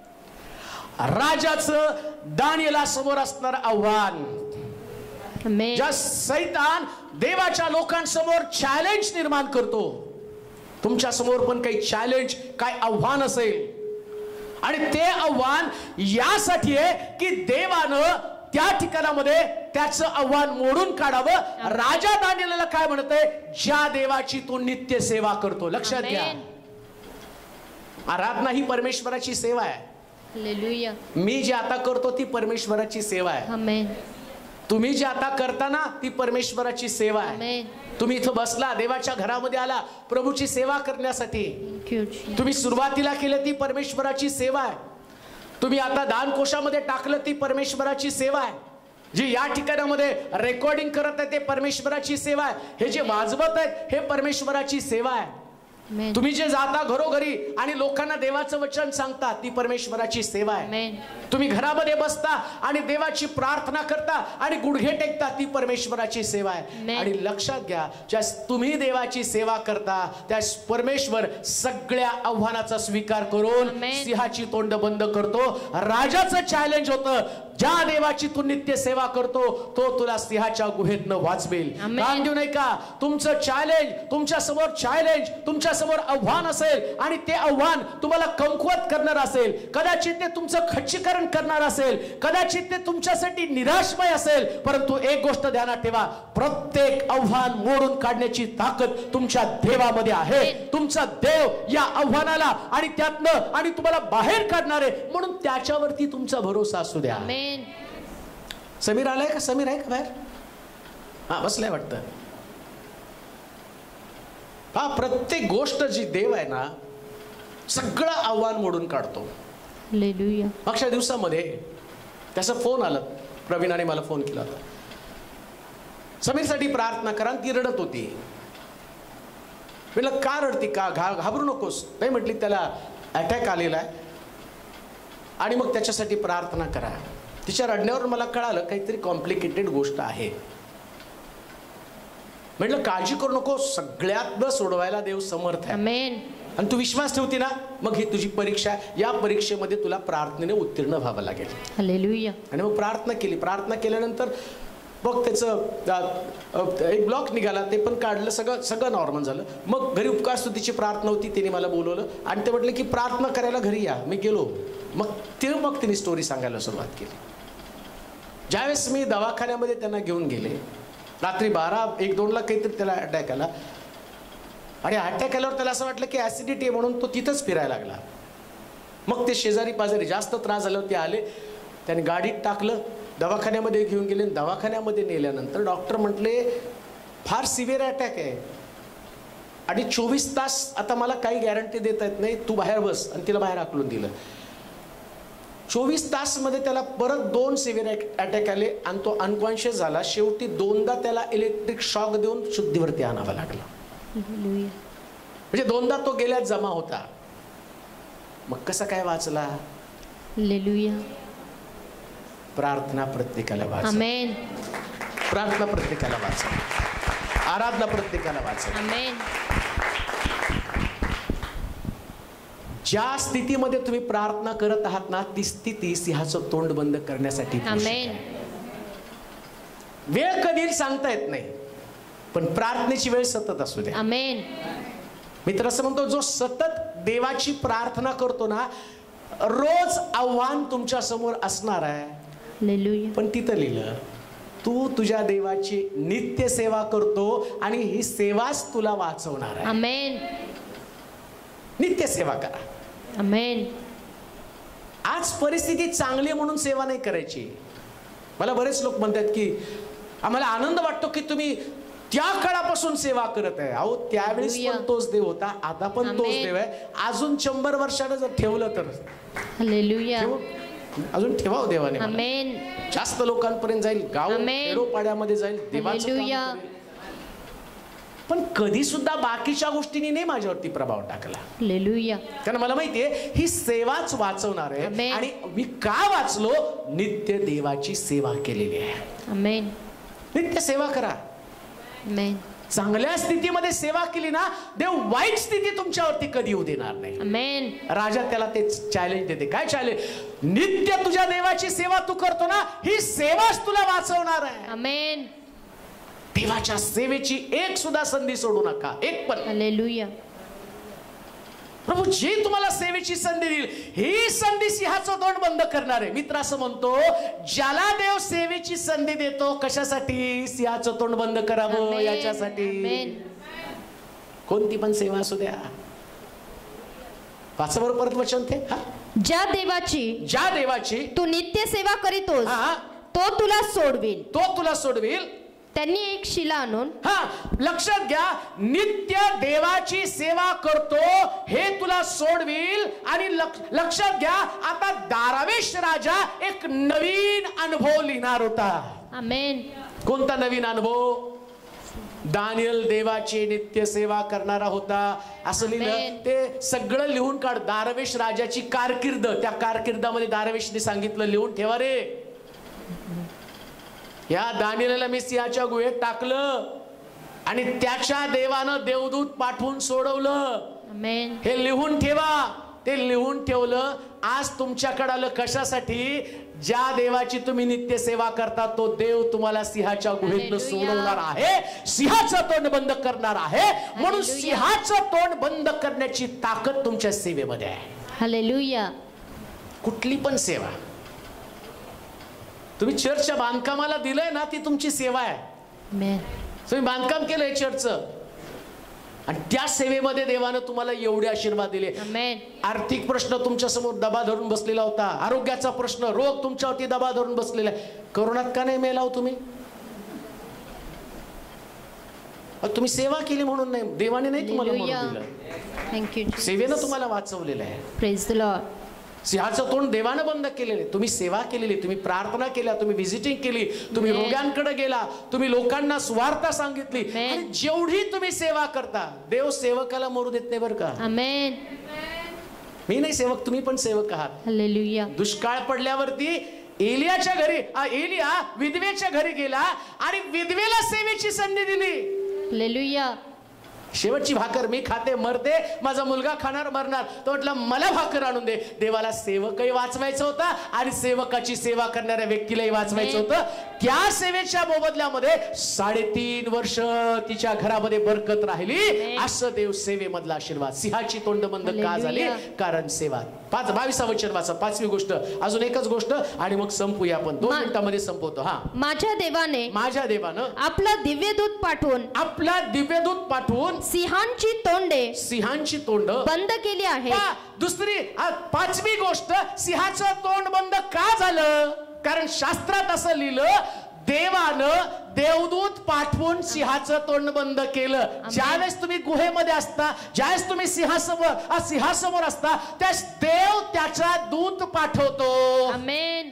राजाचं दानियेला समोर असणार आव्हान. आमेन. ज्या सैतान देवाच्या लोकांसमोर चॅलेंज निर्माण करतो, तुमच्या समोर पण काही चॅलेंज, काय आव्हान असेल, आणि ते आव्हान यासाठी आहे की देवानं त्या ठिकाणामध्ये त्याचं आव्हान मोडून काढावं. राजा दानियेलाला काय म्हणतंय, ज्या देवाची तू नित्य सेवा करतो. लक्षात घ्या, आमेन. आराधना ही परमेश्वराची सेवा आहे. हालेलुया. मी जे आता करतो ती परमेश्वराची सेवा आहे. आमेन. तुम्ही जे आता करताना ती परमेश्वराची सेवा आहे. आमेन. तुम्ही इथं बसला, देवाच्या घरामध्ये आला प्रभूची सेवा करण्यासाठी. Thank you, Jesus. तुम्ही सुरुवातीला केलं ती परमेश्वराची सेवा आहे. तुम्ही आता दानकोशामध्ये टाकलं ती परमेश्वराची सेवा आहे. जे या ठिकाणामध्ये रेकॉर्डिंग करत आहे ते परमेश्वराची सेवा आहे. हे जे वाजवत आहेत हे परमेश्वराची सेवा आहे. Amen. तुम्ही जे जाता घरोघरी आणि लोकांना देवाचं वचन सांगता ती परमेश्वराची सेवा आहे. Amen. तुम्ही घरामध्ये बसता आणि देवाची प्रार्थना करता आणि गुडघे टेकता ती परमेश्वराची सेवा आहे. Amen. आणि लक्षात घ्या, ज्या तुम्ही देवाची सेवा करता त्या परमेश्वर सगळ्या आव्हानाचा स्वीकार करून Amen. सिंहाची तोंड बंद करतो. राजाचं चॅलेंज होतं, ज्या देवाची तू नित्य सेवा करतो तो तुला सिंहाच्या गुहेतनं वाचवेल. Amen. काम देऊ नाही का. तुमचं चॅलेंज, तुमच्या समोर चॅलेंज, तुमच्या समोर आव्हान असेल आणि ते आव्हान तुम्हाला कमकुवत करणार असेल, कदाचित ते तुमचं खच्चीकरण करणार असेल, कदाचित ते तुमच्यासाठी निराशमय असेल, परंतु एक गोष्ट ध्यानात ठेवा, प्रत्येक आव्हान मोडून काढण्याची ताकद तुमच्या देवामध्ये आहे. तुमचा देव या आव्हानाला आणि त्यातनं आणि तुम्हाला बाहेर काढणार आहे, म्हणून त्याच्यावरती तुमचा भरोसा असू द्या. Amen. समीर आलाय का? समीर आहे का बाहेर? हा, बसलाय वाटतं. हा, प्रत्येक गोष्ट जी देव आहे ना सगळं आव्हान मोडून काढतो. Hallelujah. मागच्या दिवसामध्ये त्याचा फोन आला, प्रवीणाने मला फोन केला होता, समीरसाठी प्रार्थना करा. ती रडत होती. म्हटलं का रडती, का घा घाबरू नकोस. नाही म्हटली, त्याला अटॅक आलेला आहे आणि मग त्याच्यासाठी प्रार्थना करा. तिच्या रडण्यावर मला कळालं काहीतरी कॉम्प्लिकेटेड गोष्ट आहे. म्हटलं काळजी करू नको, सगळ्यात सोडवायला देव समर्थ आहे. Amen. आणि तू विश्वास ठेवती ना, मग ही तुझी परीक्षा आहे. या परीक्षेमध्ये तुला प्रार्थनेने उत्तीर्ण व्हावं लागेल. Hallelujah. आणि मग प्रार्थना केली. प्रार्थना केल्यानंतर मग त्याचं एक ब्लॉक निघाला, ते पण काढलं, सगळं सगळं नॉर्मल झालं. मग घरी उपकार स्तुतीची प्रार्थना होती, तिने मला बोलवलं आणि ते म्हटलं की प्रार्थना करायला घरी या. मी गेलो. मग ते मग तिने स्टोरी सांगायला सुरुवात केली. ज्यावेळेस मी दवाखान्यामध्ये त्यांना घेऊन गेले, रात्री बारा एक दोनला काहीतरी त्याला अटॅक आला आणि अटॅक आल्यावर त्याला असं वाटलं की ॲसिडिटी आहे म्हणून तो तिथंच फिरायला लागला. मग ते शेजारी पाजारी जास्त त्रास झाल्यावर ते आले, त्याने गाडीत टाकलं, दवाखान्यामध्ये घेऊन गेले. दवाखान्यामध्ये नेल्यानंतर डॉक्टर म्हटले फार सिव्हिअर अटॅक आहे आणि चोवीस तास आता मला काही गॅरंटी देता येत नाही, तू बाहेर बस, आणि तिला बाहेर हाकलून दिलं. चोवीस तासमध्ये त्याला परत दोन सिव्हिअर अटॅक आले आणि तो अनकॉन्शियस झाला. शेवटी दोनदा त्याला इलेक्ट्रिक शॉक देऊन शुद्धीवरती आणावा लागला. म्हणजे दोनदा तो गेल्यात जमा होता. मग कसा काय वाचला? हालेलुया. प्रार्थना प्रत्येकाला वाचा. आमेन. प्रार्थना प्रत्येकाला वाचा. आराधना प्रत्येकाला वाचा. आमेन. ज्या स्थितीमध्ये तुम्ही प्रार्थना करत आहात ना, ती स्थिती सिंहाचं तोंड बंद करण्यासाठी आमेन. वेळ कधी सांगता येत नाही, पण प्रार्थनेची वेळ सतत असू द्या. आमेन. मी तर असं म्हणतो, जो सतत देवाची प्रार्थना करतो ना, रोज आव्हान तुमच्या समोर असणार आहे. हालेलुया. पण तिथं लिहिलं, तू तुझ्या देवाची नित्य सेवा करतो आणि ही सेवाच तुला वाचवणार आहे. आमेन. नित्य सेवा करा. आमेन. आज परिस्थिती चांगली म्हणून सेवा नाही करायची. मला बरेच लोक म्हणतात की आम्हाला आनंद वाटतो की तुम्ही त्या काळापासून सेवा करत आहे. अहो, त्यावेळेस पण तोच देव होता, आता पण तोच देव आहे. अजून शंभर वर्षानं जर ठेवलं तर हालेलुया. अजून ठेवावं देवाने. आमेन. जास्त लोकांपर्यंत जाईल, गाव खेडोपाड्यामध्ये जाईल, देवाचं काम करेल. पण कधी सुद्धा बाकीच्या गोष्टींनी नाही माझ्यावरती प्रभाव टाकला. हालेलुया. कारण मला माहितीये ही सेवाच वाचवणार आहे. आमेन. आणि मी का वाचलो? नित्य देवाची सेवा केलेली आहे. आमेन. नित्य सेवा करा. आमेन. चांगल्या स्थितीमध्ये सेवा केली ना, देव वाईट स्थिती तुमच्यावरती कधी येऊ देणार नाही. आमेन. राजा त्याला ते चॅलेंज देते. काय चॅलेंज? नित्य तुझ्या देवाची सेवा तू करतो ना, ही सेवाच तुला वाचवणार आहे. आमेन. देवाच्या सेवेची एक सुद्धा संधी सोडू नका, एक पण. हालेलुया. प्रभू जी तुम्हाला सेवेची संधी देईल, ही संधी सिंहाचं तोंड बंद करणार आहे. मित्र असं म्हणतो, ज्याला देव सेवेची संधी देतो कशासाठी? सिंहाचं तोंड बंद करावं याच्यासाठी. कोणती पण सेवा असू द्या. वाचा बरोबर परत वचन ते. ज्या देवाची ज्या देवाची तू नित्य सेवा करीतोस हा तो तुला सोडविल. तो तुला सोडविल. त्यांनी एक शिला आणून, हा लक्षात घ्या, नित्य देवाची सेवा करतो हे तुला सोडविल. आणि लक्षात घ्या, आता दारावेश राजा एक नवीन अनुभव लिहिणार होता. आमेन. कोणता नवीन अनुभव? दानियल देवाची नित्य सेवा करणारा होता असं लिहिलं. ते सगळं लिहून काढ. दारावेश राजाची कारकीर्द, त्या कारकिर्दामध्ये दारावेशने सांगितलं, लिहून ठेवा रे, या दानियेलला मी सिंहाच्या गुहेत टाकलं आणि त्याच्या देवानं देवदूत पाठवून सोडवलं. आमेन. हे लिहून ठेवा. ते लिहून ठेवलं. आज तुमच्याकडे आलं कशासाठी? ज्या देवाची तुम्ही नित्य सेवा करता तो देव तुम्हाला सिंहाच्या गुहेतनं सोडवणार आहे, सिंहाचं तोंड बंद करणार आहे. म्हणून सिंहाचं तोंड बंद करण्याची ताकद तुमच्या सेवेमध्ये आहे. हालेलुया. कुठली पण सेवा तुम्ही चर्चच्या बांधकामाला दिलंय ना, ती तुमची सेवा आहे. आमेन. तुम्ही बांधकाम केलंय चर्चचं आणि त्या सेवेमध्ये देवानं तुम्हाला एवढे आशीर्वाद दिले. आमेन. आर्थिक प्रश्न तुमच्या समोर दबा धरून बसलेला होता, आरोग्याचा प्रश्न, रोग तुमच्यावरती दबा धरून बसलेला आहे. करोनात का नाही मेला हो तुम्ही? तुम्ही सेवा केली म्हणून नाही, देवाने नाही तुम्हाला म्हणून दिलं. थँक्यू. सेवेनं तुम्हाला वाचवलेलं आहे. Praise the Lord. सिंहाचं तोंड देवानं बंद केलेले. तुम्ही सेवा केलेली, तुम्ही प्रार्थना केल्या, तुम्ही व्हिजिटिंग केली, तुम्ही रोग्यांकडे गेला, तुम्ही लोकांना सुवार्ता सांगितली. आणि जेवढी तुम्ही सेवा करता, देव सेवकाला मरू देत नाही बरं का. आमेन. मी नाही सेवक, तुम्ही पण सेवक आहात. हालेलुया. दुष्काळ पडल्यावरती एलियाच्या घरी, एलिया विधवेच्या घरी गेला आणि विधवेला सेवेची संधी दिली. हालेलुया. शेवटची भाकर मी खाते मरते, माझा मुलगा खाणार मरणार. तो म्हटलं मला भाकर आणून दे. देवाला सेवकही वाचवायचं होतं आणि सेवकाची सेवा करणाऱ्या व्यक्तीलाही वाचवायचं होतं. त्या सेवेच्या मोबदल्यामध्ये साडेतीन वर्ष तिच्या घरामध्ये बरकत राहिली. असं देव सेवेमधला आशीर्वाद. सिंहाची तोंड बंद का झाली? कारण सेवा. पाच बावीसा वचन वाचा. पाचवी गोष्ट, अजून एकच गोष्ट आणि मग संपूया आपण. दोन मिनिटांमध्ये संपवतो. हा, माझ्या देवाने माझ्या देवानं आपला दिव्यदूत पाठवून आपला दिव्यदूत पाठवून सिंहांची तोंडे सिंहांची तोंड बंद केली आहेत. हा, दुसरी आ, पाचवी गोष्ट, सिंहाचं तोंड बंद का झालं? कारण शास्त्रात असं लिहिलं, देवानं देवदूत पाठवून सिंहाचं तोंड बंद केलं. ज्यावेळेस तुम्ही गुहेमध्ये असता, ज्यावेळेस तुम्ही सिंहासमोर सिंहासमोर असता, त्यास देव त्याचा दूत पाठवतो आमेन.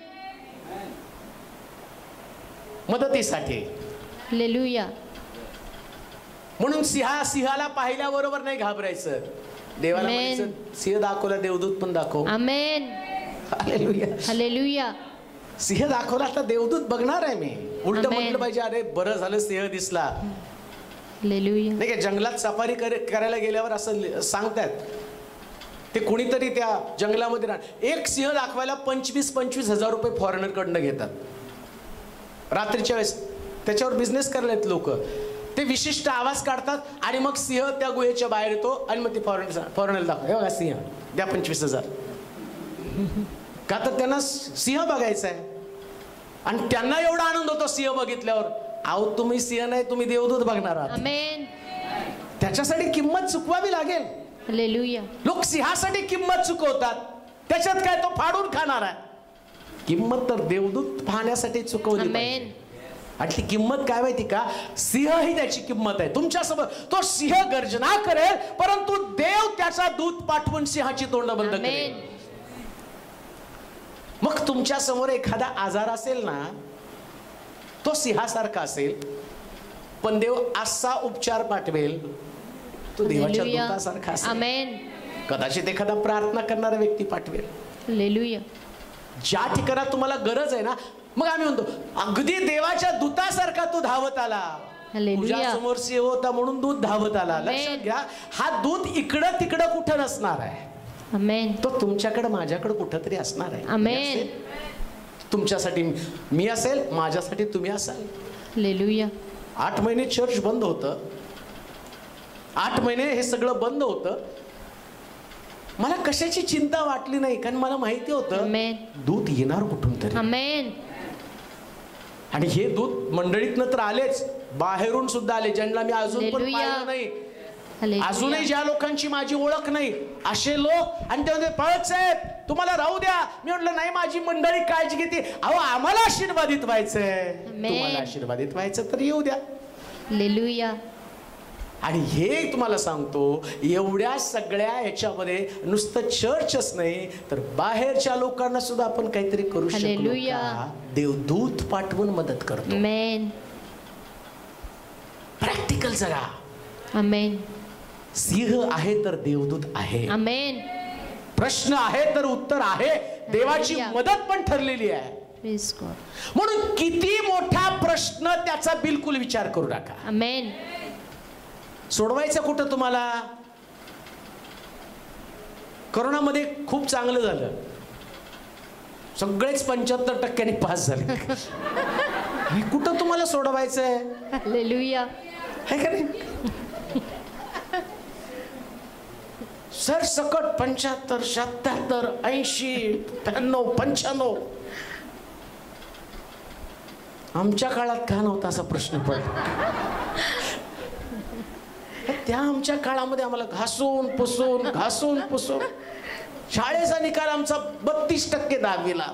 मदतीसाठी. हालेलुया. म्हणून सिंहा सिंहाला पाहिल्याबरोबर नाही घाबरायचं. देवाला आमेन. म्हणायचं, सिंह दाखवला, देवदूत पण दाखव. आमेन. हालेलुया. हालेलुया. सिंह दाखवला तर देवदूत बघणार आहे मी. उलट आमेन. म्हटलं पाहिजे, अरे बरं झालं सिंह दिसला. हालेलुया. नाही का, जंगलात सफारी करायला गेल्यावर असं सांगतात, ते कुणीतरी त्या जंगलामध्ये राहणार, एक सिंह दाखवायला पंचवीस पंचवीस हजार रुपये फॉरेनर कडनं घेतात रात्रीच्या वेळेस. त्याच्यावर बिझनेस करलेत लोक. ते विशिष्ट आवाज काढतात आणि मग सिंह त्या गुहेच्या बाहेर येतो आणि मग ते फॉरेनर फॉरेनर दाखव, हे बघा सिंह द्या पंचवीस हजार. का तर त्यांना सिंह बघायचा आहे आणि त्यांना एवढा आनंद होतो सिंह बघितल्यावर. अहो तुम्ही सिंह नाही, तुम्ही देवदूत बघणार आहात. आमेन. त्याच्यासाठी किंमत चुकवावी लागेल. हालेलुया. लोक सिंहासाठी किंमत चुकवतात, त्याच्यात काय तो फाडून खाणार आहे. किंमत तर देवदूत पाहण्यासाठी चुकवली पाहिजे. आणि ती किंमत काय माहिती का? सिंह ही त्याची किंमत आहे. तुमच्यासोबत तो सिंह गर्जना करेल, परंतु देव त्याचा दूत पाठवून सिंहाची तोंड बंद करेल. मग तुमच्या समोर एखादा आजार असेल ना, तो सिंहासारखा असेल, पण देव असा उपचार पाठवेल, तो देवाच्या दूतासारखा असेल. आमेन. कदाचित एखादा प्रार्थना करणारा व्यक्ती पाठवेल. हालेलुया. ज्या ठिकाणी तुम्हाला गरज आहे ना, मग आम्ही म्हणतो अगदी देवाच्या दूतासारखा तो धावत आला. तुझ्या समोर सिंह होता म्हणून दूत धावत आला. लक्षात घ्या, हा दूत इकडं तिकडं कुठं नसणार आहे. आमेन. तो तुमच्याकडे माझ्याकडे कुठंतरी असणार आहे. आमेन. तुमच्यासाठी मी असेल, माझ्यासाठी तुम्ही असाल. हालेलुया. आठ महिने चर्च बंद होतं. आठ महिने हे सगळं बंद होतं. मला कशाची चिंता वाटली नाही, कारण मला माहिती होतं दूत येणार कुठून तरी. आमेन. आणि हे दूत मंडळीतनं तर आलेच, बाहेरून सुद्धा आले, ज्यांना मी अजून पण पाहिलं नाही. अजूनही ज्या लोकांची माझी ओळख नाही असे लोक. आणि ते पळत साहेब तुम्हाला राहू द्या. मी म्हटलं नाही, माझी मंडळी काळजी घेते. अहो आम्हाला आशीर्वादित व्हायचंय. तुम्हाला आशीर्वादित व्हायचं तर येऊ द्या. हालेलुया. आणि हे तुम्हाला सांगतो, एवढ्या सगळ्या याच्यामध्ये नुसतं चर्चच नाही तर बाहेरच्या लोकांना सुद्धा आपण काहीतरी करू शकतो का? देवदूत पाठवून मदत करतो. आमेन. प्रॅक्टिकल जगा. आमेन. सिंह आहे तर देवदूत आहे. आमेन. प्रश्न आहे तर उत्तर आहे. देवाची मदत पण ठरलेली आहे. म्हणून किती मोठा प्रश्न त्याचा बिलकुल विचार करू नका. आमेन. सोडवायचं कुठं तुम्हाला? कोरोनामध्ये खूप चांगलं झालं, सगळेच पंच्याहत्तर टक्क्यांनी पास झाले. कुठं तुम्हाला सोडवायचंय? हालेलुया. है का नाही? सर सकट पंच्याहत्तर सत्याहत्तर ऐंशी त्र्याण्णव पंच्याण्णव. आमच्या काळात का नव्हता असा प्रश्न पडला. त्या आमच्या काळामध्ये आम्हाला घासून पुसून घासून पुसून शाळेचा निकाल आमचा बत्तीस टक्के दहावीला.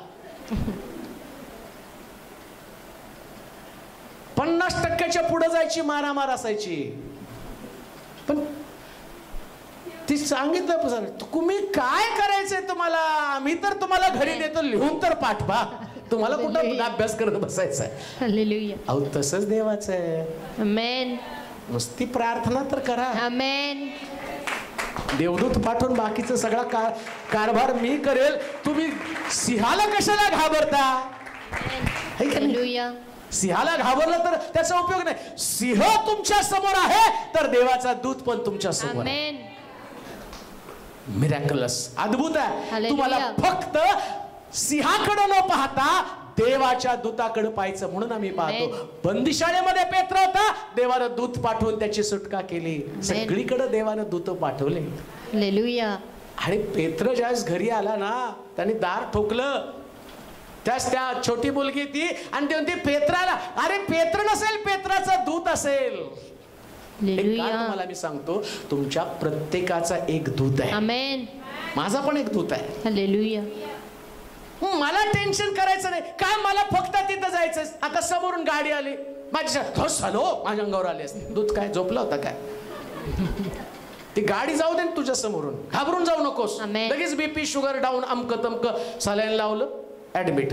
पन्नास टक्क्याच्या पुढे जायची मारामार असायची. पण ती सांगितलं, तुम्ही काय करायचंय तुम्हाला, मी तर तुम्हाला घरी देतो लिहून तर पाठवा, तुम्हाला कुठं अभ्यास करत बसायचा आहे. हालेलुया. अहो तसंच देवाचं आहे. आमेन. नुसती प्रार्थना तर करा. आमेन. देवदूत पाठवून बाकीचा सगळा कार कारभार मी करेल. तुम्ही सिंहाला कशाला घाबरता? हालेलुया. सिंहाला घाबरलं तर त्याचा उपयोग नाही. सिंह तुमच्या समोर आहे तर देवाचा दूत पण तुमच्या समोर आहे. आमेन. मिरॅकलस, अद्भुत आहे. हालेलुया. तुम्हाला फक्त सिंहाकडे न पाहता देवाच्या दूताकडे पाहायचं. म्हणून आम्ही पाहतो आमेन. बंदिशाळेमध्ये पेत्र होता, देवानं दूत पाठवून त्याची सुटका केली. सगळीकडे देवानं दूत पाठवले. हालेलुया. आणि पेत्र ज्यावेळेस घरी आला ना, त्यांनी दार ठोकलं. त्यास त्या छोटी मुलगी ती आणि ती म्हणते पेत्राला, अरे पेत्र नसेल, पेत्राचा दूत असेल. मला मी सांगतो, तुमच्या प्रत्येकाचा एक दूत आहे. आमेन. माझा पण एक दूत आहे. हालेलुया. मला टेन्शन करायचं नाही. काय मला फक्त तिथं जायचं. आता समोरून गाडी आली, माझ्या हॅलो माझ्या अंगावर आली असते. दूत काय झोपला होता काय? ती गाडी जाऊ दे तुझ्या समोरून, घाबरून जाऊ नकोस. आमेन. लगेच बीपी शुगर डाऊन, अमक तमक, सलाईन लावलं, ऍडमिट.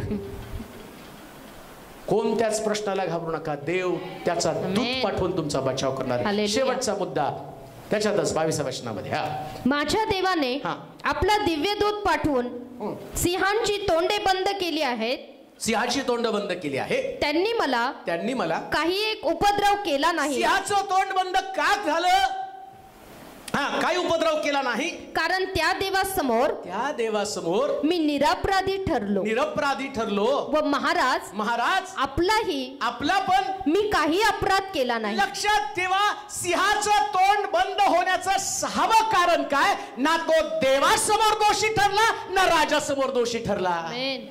कोणत्याच प्रश्नाला घाबरू नका. देव त्याचा दूत पाठवून तुमचा बचाव करणार. हालेलुया. शेवटचा मुद्दा त्याच्यातच बावीसाव्या वचनामध्ये. हा, माझ्या देवाने हा. आपला दिव्य दूत पाठवून सिंहांची तोंडे बंद केली आहेत. सिंहाची तोंड बंद केली आहे. त्यांनी मला त्यांनी मला काही एक उपद्रव केला नाही. सिंहाचं तोंड बंद का झालं? हा, काही उपद्रव केला नाही, कारण त्या देवासमोर त्या देवासमोर मी निरपराधी ठरलो निरपराधी ठरलो व महाराज महाराज आपलाही आपला पण मी काही अपराध केला नाही. लक्षात ठेवा, सिंहाचं तोंड बंद होण्याचं सहावं कारण काय? ना तो देवासमोर दोषी ठरला, ना राजासमोर दोषी ठरला. आमेन.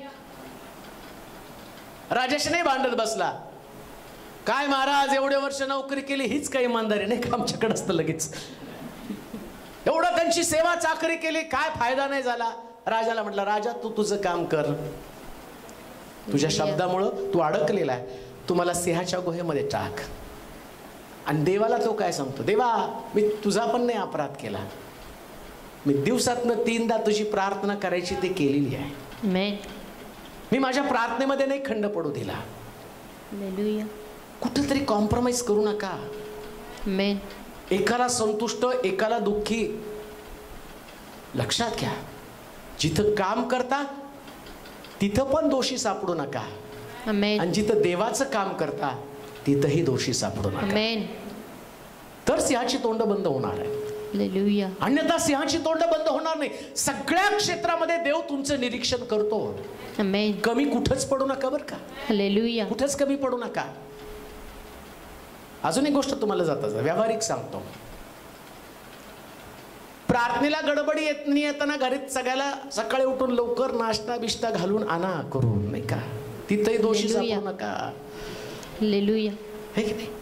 राजाशी नाही भांडत बसला. काय महाराज, एवढे वर्ष नोकरी केली, हीच काही इमानदारी नाही का आमच्याकडे असतं? लगेच एवढं त्यांची सेवा चाकरी केली, काय फायदा नाही झाला. राजाला म्हटलं, राजा तू तुझं काम कर. तुझ्या शब्दामुळं तू अडकलेला आहे, तू मला सिंहाच्या गुहेमध्ये टाक. आणि देवाला तो काय सांगतो? देवा, मी तुझा पण नाही अपराध केला. मी दिवसातनं तीनदा तुझी प्रार्थना करायची ते केलेली आहे. आमेन. मी माझ्या प्रार्थनेमध्ये नाही खंड पडू दिला. हालेलुया. कुठेतरी कॉम्प्रोमाइज करू नका. आमेन. एकाला संतुष्ट, एकाला दुःखी. लक्षात घ्या, जिथं काम करता तिथं पण दोषी सापडू नका. आमेन. आणि जिथं देवाचं काम करता तिथंही दोषी सापडू नका. आमेन. तर सिंहाची तोंड बंद होणार आहे. हालेलुया. अन्यथा सिंहाची तोंड बंद होणार नाही. सगळ्या क्षेत्रामध्ये देव तुमचं निरीक्षण करतो. आमेन. कमी कुठंच पडू नका बरं का. हालेलुया. कुठंच कमी पडू नका. अजून एक गोष्ट तुम्हाला जाता व्यावहारिक सांगतो. प्रार्थनेला गडबडी येत नाही येताना घरीत सगळ्याला सकाळी उठून लवकर नाश्ता बिष्टा घालून आणा करून, नाही का? तिथंही दोषी सापडू नका. हालेलुया. हे की नाही?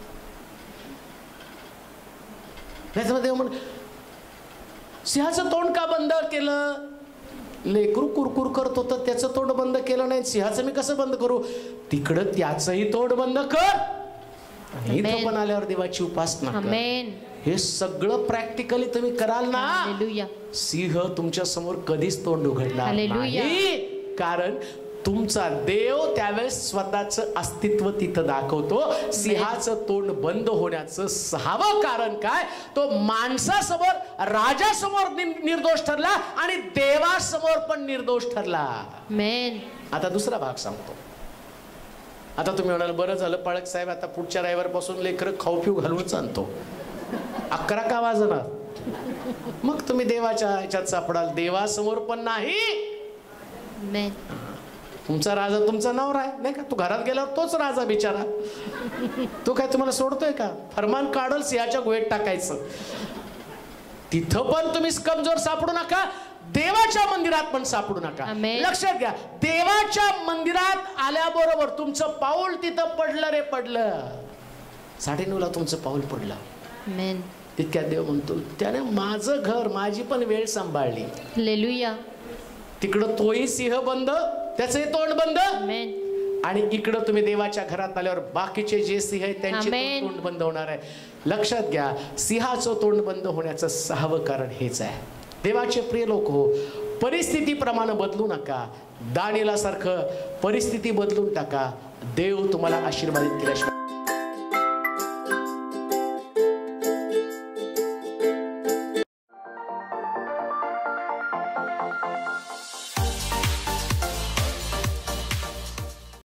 देव म्हण, सिंहाचं तोंड का बंद केलं? लेकरू कुरकुर करत होतं, त्याचं तोंड बंद केलं नाही, सिंहाचं मी कसं बंद करू? तिकडं त्याचंही तोंड बंद कर. इथं पण आल्यावर देवाची उपासना कर. आमेन. हे सगळं प्रॅक्टिकली तुम्ही कराल ना, हालेलुया. सिंह तुमच्या समोर कधीच तोंड उघडणार हालेलुया. नाही. कारण तुमचा देव त्यावेळेस स्वतःचं अस्तित्व तिथं दाखवतो. सिंहाचं तोंड बंद होण्याचं सहावं कारण काय? तो माणसासमोर, राजासमोर निर्दोष ठरला आणि देवासमोर पण निर्दोष ठरला. आमेन. आता दुसरा भाग सांगतो. आता तुम्ही म्हणाल, बरं झालं पाळक साहेब, आता पुढच्या रविवारपासून लेकरं खाऊ पिऊ घालूनच आणतो. अकरा का वाजणार? मग तुम्ही देवाच्या ह्याच्यात सापडाल. देवासमोर पण नाही. आमेन. तुमचा राजा तुमचा नवरा आहे, नाही का? तू घरात गेल्यावर तोच राजा बिचारा. तो काय तुम्हाला सोडतोय का? फरमान काढल, सिंहाच्या गुहेत टाकायचं. तिथं पण तुम्ही कमजोर सापडू नका. देवाच्या मंदिरात पण सापडू नका. आमेन. लक्षात घ्या, देवाच्या मंदिरात आल्याबरोबर तुमचं पाऊल तिथं पडलं रे पडलं. साडेनऊ ला तुमचं पाऊल पडलं. आमेन. तितक्यात देव म्हणतो, त्याने माझं घर, माझी पण वेळ सांभाळली. हालेलुया. तिकडं तोही सिंह बंद, त्याचे तोंड बंद. आमेन. आणि इकडं तुम्ही देवाच्या घरात आल्यावर बाकीचे जे सिंह आहेत त्यांचे आमेन. तोंड बंद होणार आहे. लक्षात घ्या, सिंहाचं तोंड बंद होण्याचं सहावं कारण हेच आहे. देवाचे प्रिय लोक हो, परिस्थितीप्रमाणे बदलू नका. दानिएलासारखं परिस्थिती बदलून टाका. देव तुम्हाला आशीर्वादित केल्याशिवाय